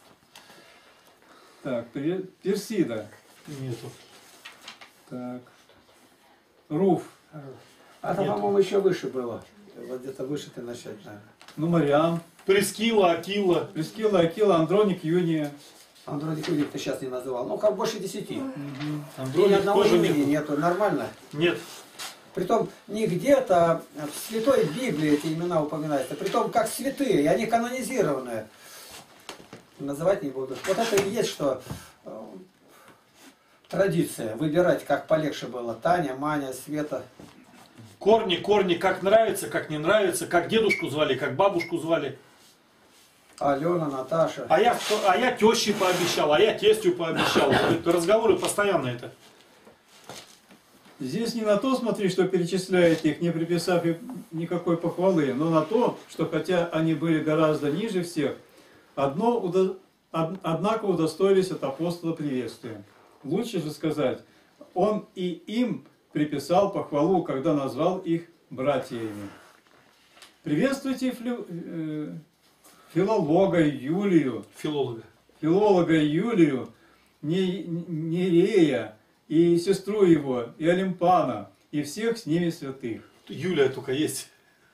S3: так, Персида,
S2: Нету.
S3: так, Руф,
S5: А там,
S2: Нету.
S5: по-моему, еще выше было. Вот где-то выше ты начать, наверное.
S3: ну, Мариам,
S2: Прескила, Акила.
S3: Прескила, Акила, Андроник, Юния.
S5: Андроник Юрик ты сейчас не называл. Ну, как больше 10. И ни
S2: Андроник
S5: одного
S2: тоже
S5: имени
S2: нет.
S5: нету. Нормально.
S2: Нет.
S5: Притом не где-то в Святой Библии эти имена упоминаются. Притом как святые, и они канонизированные. Называть не буду. Вот это и есть, что традиция. Выбирать, как полегче было. Таня, Маня, Света.
S2: Корни, как нравится, как не нравится, как дедушку звали, как бабушку звали.
S5: Алена, Наташа.
S2: А я теще пообещал, а я тестю пообещал. Это разговоры постоянно это.
S3: Здесь не на то смотри, что перечисляете их, не приписав им никакой похвалы, но на то, что хотя они были гораздо ниже всех, однако удостоились от апостола приветствия. лучше же сказать, он и им приписал похвалу, когда назвал их братьями. Приветствуйте филолога Юлию, Нерея и сестру его, и Олимпана, и всех с ними святых.
S2: Юлия только есть.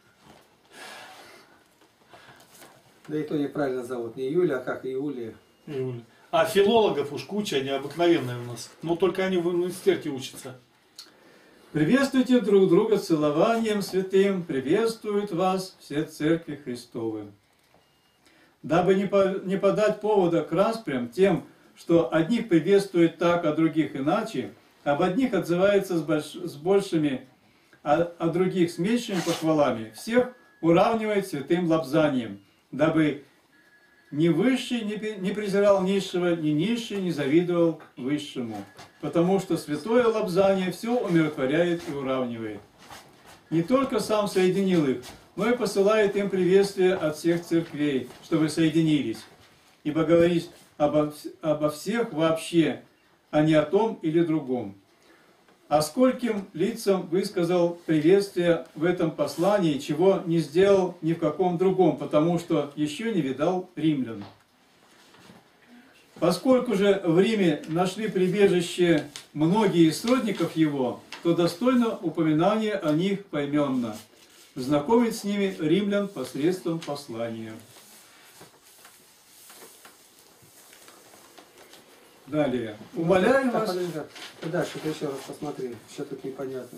S5: Да и то неправильно зовут. Не Юля, а как Иулия.
S2: Юля. А филологов уж куча необыкновенная у нас. Но только они в университете учатся.
S3: Приветствуйте друг друга целованием святым, приветствуют вас все церкви Христовы. Дабы не подать повода к распрям тем, что одних приветствует так, а других иначе, об одних отзывается с большими, а других с меньшими похвалами, всех уравнивает святым лобзанием, дабы ни высший не презирал низшего, ни низший не завидовал высшему, потому что святое лобзание все умиротворяет и уравнивает. Не только сам соединил их, но и посылает им приветствие от всех церквей, чтобы соединились, ибо говорить обо всех вообще, а не о том или другом. А скольким лицам высказал приветствие в этом послании, чего не сделал ни в каком другом, потому что еще не видал римлян. Поскольку же в Риме нашли прибежище многие из сродников его, то достойно упоминания о них поименно, знакомить с ними римлян посредством послания. Далее. Умоляю вас...
S5: Подожди, дальше ты еще раз посмотри, что тут непонятно.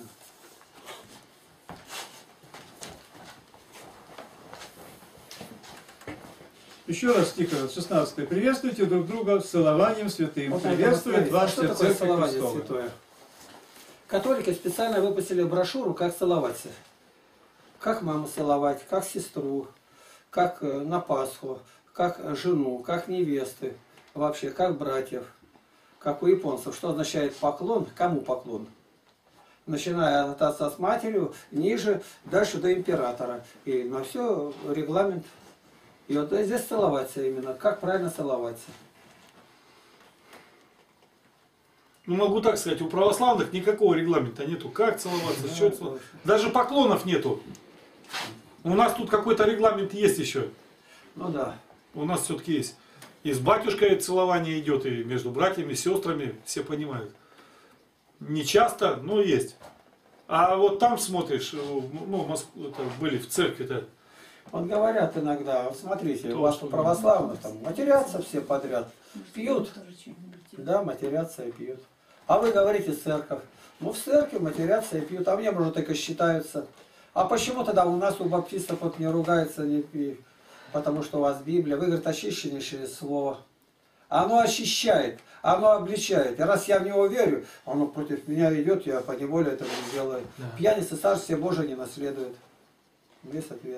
S3: Еще раз стих 16. Приветствуйте друг друга с целованием святым.
S5: Вот
S3: Приветствует вас
S5: что
S3: вся
S5: такое
S3: церковь
S5: целование
S3: Христова.
S5: святое? Католики специально выпустили брошюру, как целоваться. Как маму целовать, как сестру, как на Пасху, как жену, как невесты, вообще как братьев, как у японцев. Что означает поклон, кому поклон? Начиная от отца с матерью, ниже, дальше до императора. И на все регламент. И вот здесь целоваться именно, как правильно целоваться.
S2: Ну, могу так сказать, у православных никакого регламента нету. Как целоваться, что целоваться. Даже поклонов нету. У нас тут какой-то регламент есть еще.
S5: Ну да.
S2: У нас все-таки есть. И с батюшкой целование идет, и между братьями, сестрами, все понимают. Не часто, но есть. А вот там смотришь, ну, были в церкви-то.
S5: Вот говорят иногда, вот смотрите, у вас у православных там матерятся все подряд, пьют. Да, матерятся и пьют. А вы говорите церковь. Ну в церкви матерятся и пьют, а мне, может, только считаются. А почему тогда у нас у баптистов вот не ругаются, не пьют? Потому что у вас Библия, вы, говорит, очищеннейшее слово. Оно очищает, оно обличает. И раз я в него верю, оно против меня идет, я поневоле этого не делаю.
S2: Да.
S5: Пьяницы Царствие Божие не наследует. Весь ответ.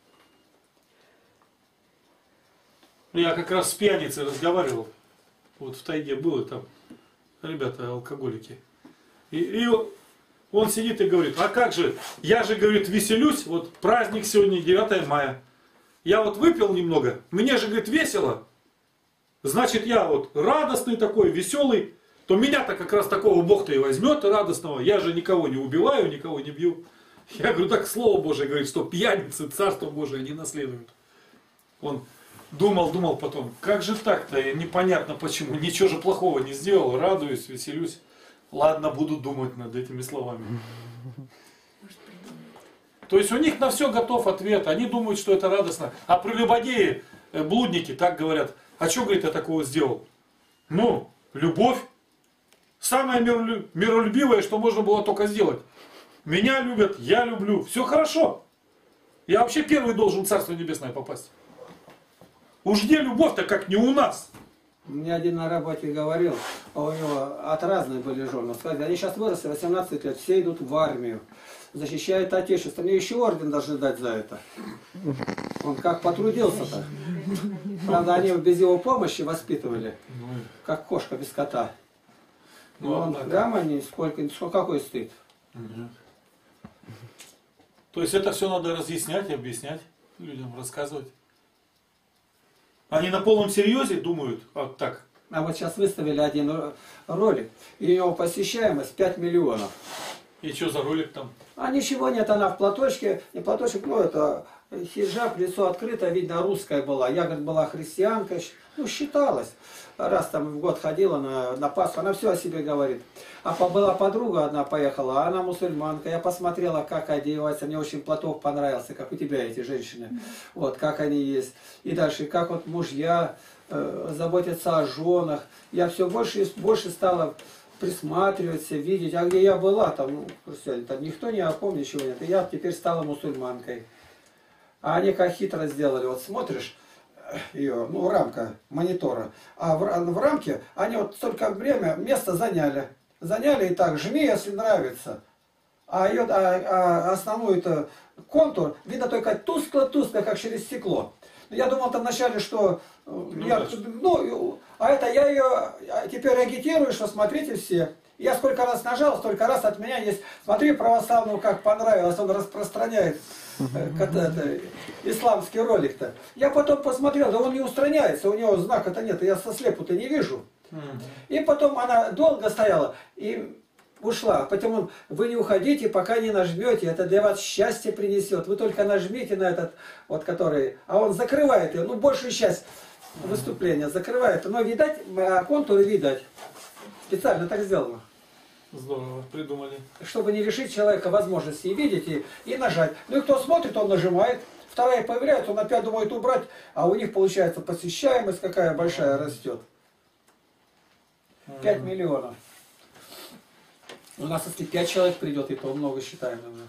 S2: Я как раз с пьяницей разговаривал. Вот в тайге был, и там ребята алкоголики. И он сидит и говорит, а как же, я же, говорит, веселюсь, вот праздник сегодня, 9 мая. Я вот выпил немного, мне же, говорит, весело. Значит, я вот радостный такой, веселый, то меня-то как раз такого Бог-то и возьмет радостного. Я же никого не убиваю, никого не бью. Я говорю, так Слово Божие говорит, что пьяницы Царство Божие не наследуют. Он думал потом, как же так-то, непонятно почему, ничего же плохого не сделал, радуюсь, веселюсь. Ладно, буду думать над этими словами. То есть у них на все готов ответ, они думают, что это радостно. А прелюбодеи, блудники так говорят, а что, говорит, я такого сделал? Ну, любовь. Самое миролюбивое, что можно было только сделать. Меня любят, я люблю, все хорошо. Я вообще первый должен в Царство Небесное попасть. Уж где любовь-то, как не у нас?
S5: Мне один на работе говорил, а у него от разных были жены. Сказали, они сейчас выросли, 18 лет, все идут в армию, защищают Отечество. Мне еще орден должны дать за это. Он как потрудился-то. Правда, они без его помощи воспитывали, как кошка без кота.
S2: Ну,
S5: Но он прямо какой стыд.
S2: То есть это все надо разъяснять, объяснять людям, рассказывать. Они на полном серьезе думают, вот так.
S5: А вот сейчас выставили один ролик, и у него посещаемость 5 миллионов.
S2: И что за ролик там?
S5: А ничего нет, она в платочке, не платочек, ну это хиджаб, лицо открыто, видно, русская была. Я, говорит, была христианка, ну считалась. Раз там в год ходила на Пасху, она все о себе говорит. А была подруга одна поехала, а она мусульманка. Я посмотрела, как одевается, мне очень платок понравился, как у тебя эти женщины. Вот, как они есть. И дальше, как вот мужья заботятся о женах. Я все больше и больше стала присматриваться, видеть, а где я была, там, ну, христиане, там никто не опомнил, ничего нет. И я теперь стала мусульманкой. А они как хитро сделали, вот смотришь ее, ну, рамка монитора, а в рамке они вот столько время, место заняли. Заняли и так, жми, если нравится. А ее, основную-то контур видно только тускло-тускло, как через стекло. Я думал там вначале, что а это я ее теперь агитирую, что смотрите все. Я сколько раз нажал, столько раз от меня есть. Смотри, православному как понравилось, он распространяет исламский ролик-то. Я потом посмотрел, да он не устраняется, у него знака-то нет, я со слепу-то не вижу. И потом она долго стояла и ушла. Поэтому вы не уходите, пока не нажмете. Это для вас счастье принесет. Вы только нажмите на этот, вот который, а он закрывает ее. Ну, большую часть выступления закрывает. Но видать, контуры видать. Специально так сделано.
S2: Здорово, придумали.
S5: Чтобы не лишить человека возможности видеть и нажать. Ну и кто смотрит, он нажимает. Вторая появляется, он опять думает убрать. А у них получается посещаемость какая большая растет. 5 миллионов. У нас если 5 человек придет, и то много считаем. Наверное.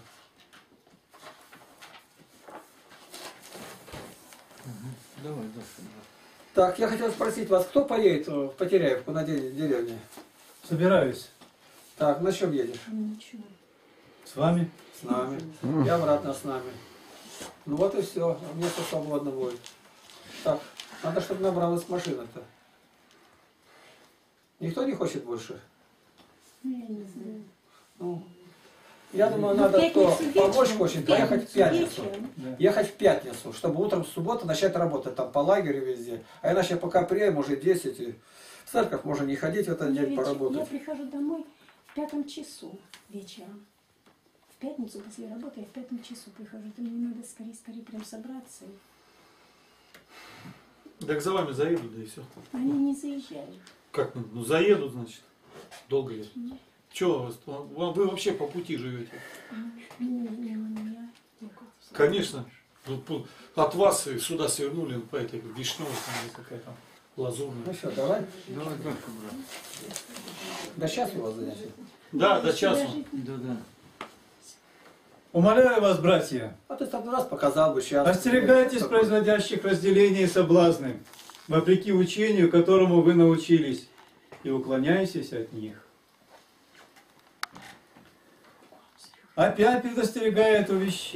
S1: Давай дальше.
S5: Так, я хотел спросить вас, кто поедет в Потеряевку на день деревни?
S3: Собираюсь.
S5: Так, на чем едешь?
S4: Ничего.
S3: С вами.
S5: С нами. И обратно с нами. Ну вот и все. Место свободно будет. Так, надо, чтобы набралась машина-то. Никто не хочет больше?
S4: Ну, я не знаю.
S5: Ну, я думаю,
S4: Ну,
S5: надо,
S4: в
S5: кто
S4: пятницу
S5: помочь
S4: вечером,
S5: хочет,
S4: в
S5: поехать в пятницу.
S4: вечером.
S5: Ехать в пятницу, чтобы утром в субботу начать работать там по лагерю везде. А иначе пока приедем уже 10, и в церковь можно не ходить в этот день
S4: Я
S5: поработать.
S4: прихожу домой в 5 часу вечером. В пятницу после работы я в 5 часу прихожу. Думаю, надо скорее прям собраться.
S2: Так за вами заедут, да и все.
S4: Они не заезжают.
S2: Как? Ну заедут, значит. Долго ли? Че, вы вообще по пути живете? Конечно. От вас и сюда свернули по этой вишневой, там какая там лазурная.
S5: Ну все, давай.
S1: Давай дальше, брат.
S5: До часа у вас занятие?
S2: Да, до часу.
S1: Да.
S3: Умоляю вас, братья,
S5: А ты там раз показал бы сейчас.
S3: остерегайтесь производящих разделения и соблазны, вопреки учению, которому вы научились, и уклоняйтесь от них. Опять предостерегает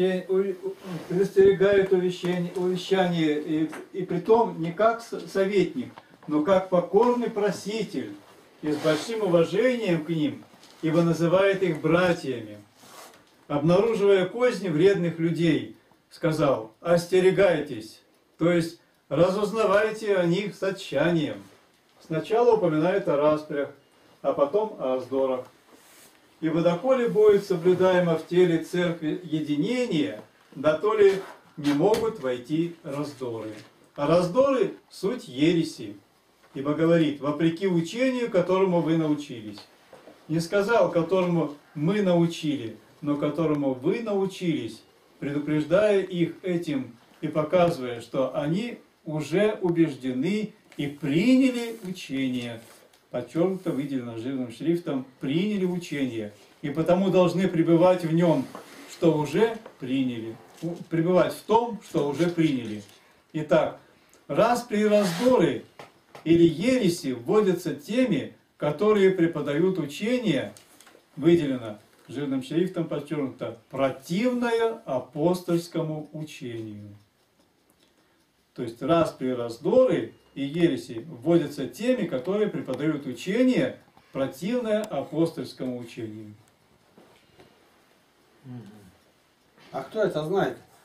S3: увещание, и притом не как советник, но как покорный проситель, и с большим уважением к ним, ибо называет их братьями. Обнаруживая козни вредных людей, сказал: остерегайтесь, то есть разузнавайте о них с отчаянием. Сначала упоминает о распрях, а потом о раздорах. Ибо доколе будет соблюдаемо в теле церкви единение, дотоле не могут войти раздоры. А раздоры – суть ереси. Ибо говорит: вопреки учению, которому вы научились. Не сказал, которому мы научили, но которому вы научились, предупреждая их этим и показывая, что они уже убеждены и приняли учение. Подчеркнуто, выделено жирным шрифтом, приняли учение, и потому должны пребывать в нем, что уже приняли. Пребывать в том, что уже приняли. Итак, распри и раздоры или ереси вводятся теми, которые преподают учение, выделено жирным шрифтом, подчеркнуто, противное апостольскому учению. То есть распри и раздоры и ереси вводятся теми, которые преподают учение, противное апостольскому учению.
S5: А кто это знает?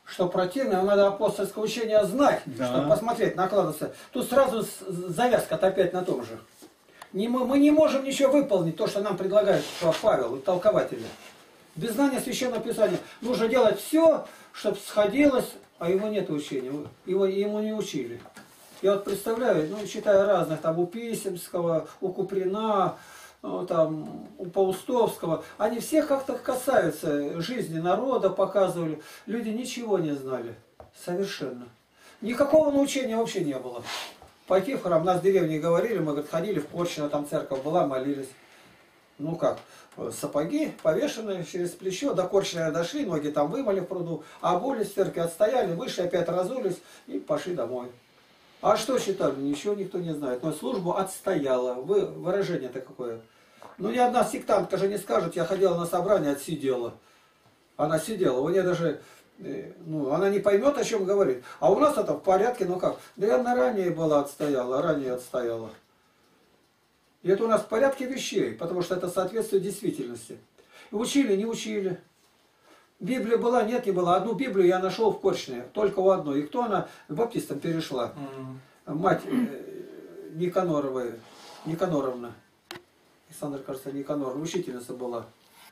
S5: что противно, надо апостольское учение знать,
S3: Да.
S5: чтобы посмотреть, накладываться. Тут сразу завязка-то опять на том же. Мы не можем ничего выполнить, то, что нам предлагает Павел, толкователи. Без знания Священного Писания нужно делать все, чтобы сходилось, а его нет учения, ему не учили. Я вот представляю, ну, читая разных, там, у Писемского, у Куприна, там, у Паустовского, они все как-то касаются жизни народа, показывали. Люди ничего не знали. Совершенно. Никакого научения вообще не было. Пойти в храм, нас в деревне говорили, мы, говорит, ходили в Корчино, там церковь была, молились. Ну как, сапоги повешенные через плечо, до Корчина дошли, ноги там вымыли в пруду, а обулись в церкви, отстояли, вышли, опять разулись и пошли домой. А что считали? Ничего никто не знает. Но службу отстояла. Выражение-то какое. Ну, ни одна сектантка же не скажет, я ходила на собрание, отсидела. Она сидела. У нее даже, ну, она не поймет, о чем говорит. А у нас это в порядке, ну как? Да я ранее была отстояла, ранее отстояла. И это у нас в порядке вещей, потому что это соответствует действительности. И учили, не учили. Библия была, нет, не была. Одну Библию я нашел в Корчине, только у одной. И кто она? К баптистам перешла. Мать Никаноровна. Александра, кажется, Никаноровна, учительница была.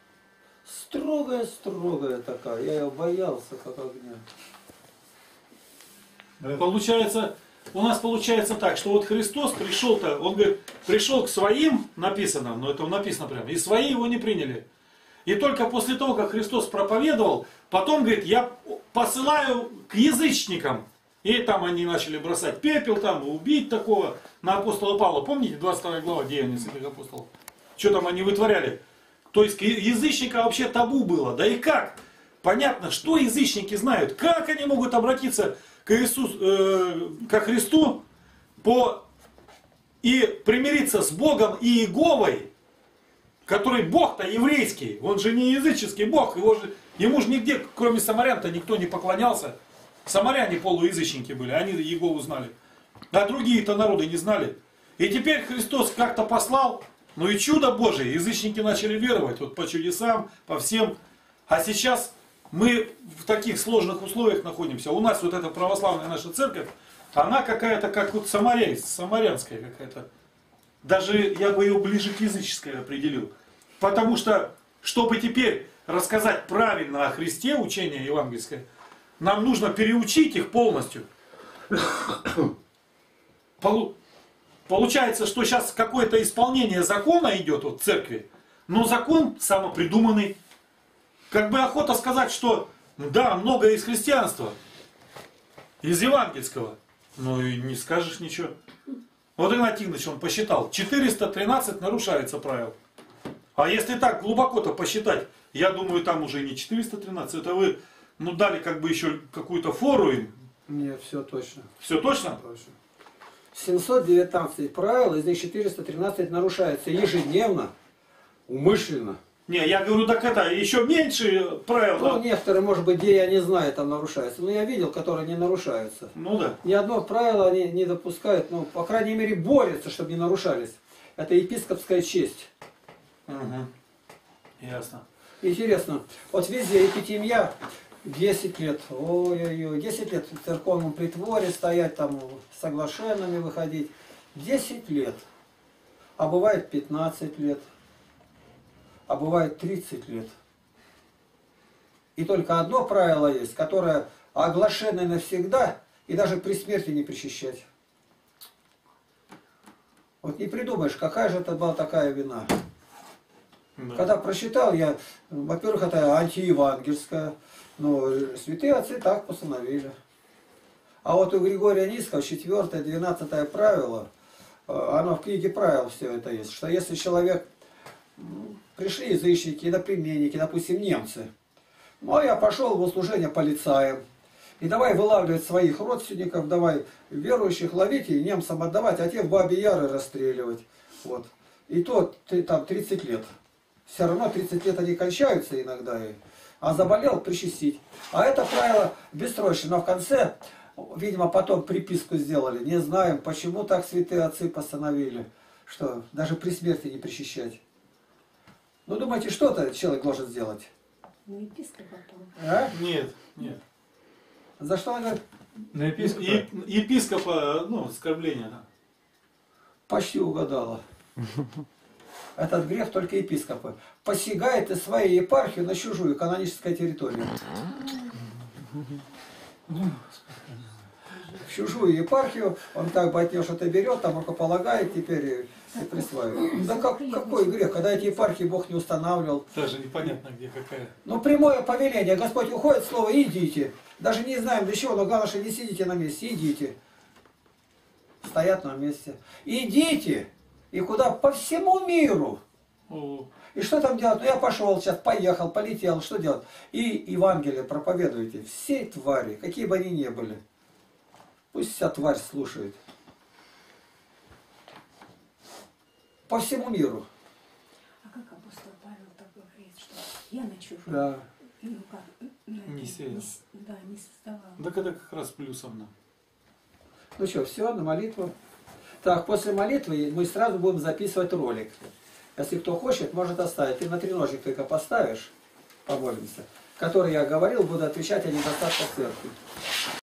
S5: Строгая такая. Я ее боялся, как огня.
S2: Получается, у нас получается так, что вот Христос пришел-то, он говорит, пришел к своим, написано, но это написано прямо, и свои его не приняли. И только после того, как Христос проповедовал, потом, говорит, я посылаю к язычникам. И там они начали бросать пепел, там, убить такого на апостола Павла. Помните, 22 глава Деяния святых апостолов? Что там они вытворяли? То есть к язычникам вообще табу было. Да и как? Понятно, что язычники знают. Как они могут обратиться ко Христу и примириться с Богом и Иеговой, который Бог-то еврейский, он же не языческий Бог, ему же нигде, кроме самарян-то, никто не поклонялся. Самаряне полуязычники были, они Иегову знали, а другие-то народы не знали. И теперь Христос как-то послал, ну и чудо Божие, язычники начали веровать, вот по чудесам, по всем. А сейчас мы в таких сложных условиях находимся. У нас вот эта православная наша церковь, она какая-то как вот самарянская какая-то. Даже я бы ее ближе к языческой определил. Потому что, чтобы теперь рассказать правильно о Христе, учение евангельское, нам нужно переучить их полностью. Получается, что сейчас какое-то исполнение закона идет от церкви, но закон самопридуманный. Как бы охота сказать, что да, многое из христианства, из евангельского, но и не скажешь ничего. Вот Игнат Тихонович, он посчитал, 413 нарушается правил. А если так глубоко-то посчитать, я думаю, там уже не 413, это вы дали как бы еще какую-то фору им.
S5: Нет, все точно.
S2: Все точно?
S5: Точно. 719 правил, из них 413 нарушается ежедневно, умышленно.
S2: Не, я говорю, так это еще меньше правил.
S5: Ну,
S2: Да?
S5: некоторые, может быть, где я не знаю, там нарушаются. Но я видел, которые не нарушаются.
S2: Ну да.
S5: Ни одно правило они не допускают, ну, по крайней мере, борются, чтобы не нарушались. Это епископская честь.
S2: Угу. Ясно.
S5: Интересно, вот везде эпитемья 10 лет, ой-ой-ой, 10 лет в церковном притворе стоять, там соглашенными выходить. 10 лет. А бывает 15 лет. А бывает 30 лет. И только одно правило есть, которое оглашено навсегда и даже при смерти не причащать. Вот не придумаешь, какая же это была такая вина.
S2: Да.
S5: Когда прочитал я, во-первых, это антиевангельское, но святые отцы так постановили. А вот у Григория Низкого 4-12 правило, оно в книге правил все это есть, что если человек, пришли язычники, иноплеменники, допустим, немцы, ну а я пошел в служение полицаем, и давай вылавливать своих родственников, давай верующих ловить и немцам отдавать, а те в Бабьи Яры расстреливать. Вот. И то там 30 лет. Все равно 30 лет они кончаются иногда. А заболел причастить. А это правило бессрочно. Но в конце, видимо, потом приписку сделали. Не знаем, почему так святые отцы постановили, что даже при смерти не причащать. Ну, думаете, что-то человек должен сделать?
S4: Ну, епископ потом.
S5: А?
S2: Нет, нет.
S5: За что он говорит?
S3: На епископа.
S2: Епископа, ну, оскорбление. Да.
S5: Почти угадала. Этот грех только епископы. Посягает из своей епархии на чужую каноническую территорию. В чужую епархию он как бы от нее что-то берет, там рукополагает теперь и присваивает. Да какой грех, когда эти епархии Бог не устанавливал.
S2: Даже непонятно где какая.
S5: Ну прямое повеление, Господь уходит слово, идите. Даже не знаем для чего, но главное, что не сидите на месте, идите. Стоят на месте. Идите. И куда? По всему миру.
S2: О,
S5: И что там делать? Ну я пошел сейчас, поехал, полетел, что делать? И Евангелие проповедуйте. Все твари, какие бы они ни были. Пусть вся тварь слушает. По всему миру.
S4: А как апостол Павел так говорит, что я на чужую?
S5: Да.
S4: Ну как?
S2: Не сеял.
S4: Да, не создавал.
S2: так это как раз плюсом нам.
S5: Ну что, все, на молитву. Так, после молитвы мы сразу будем записывать ролик. Если кто хочет, может оставить. Ты на треножник только поставишь, помолимся. Который я говорил, буду отвечать о недостатках церкви.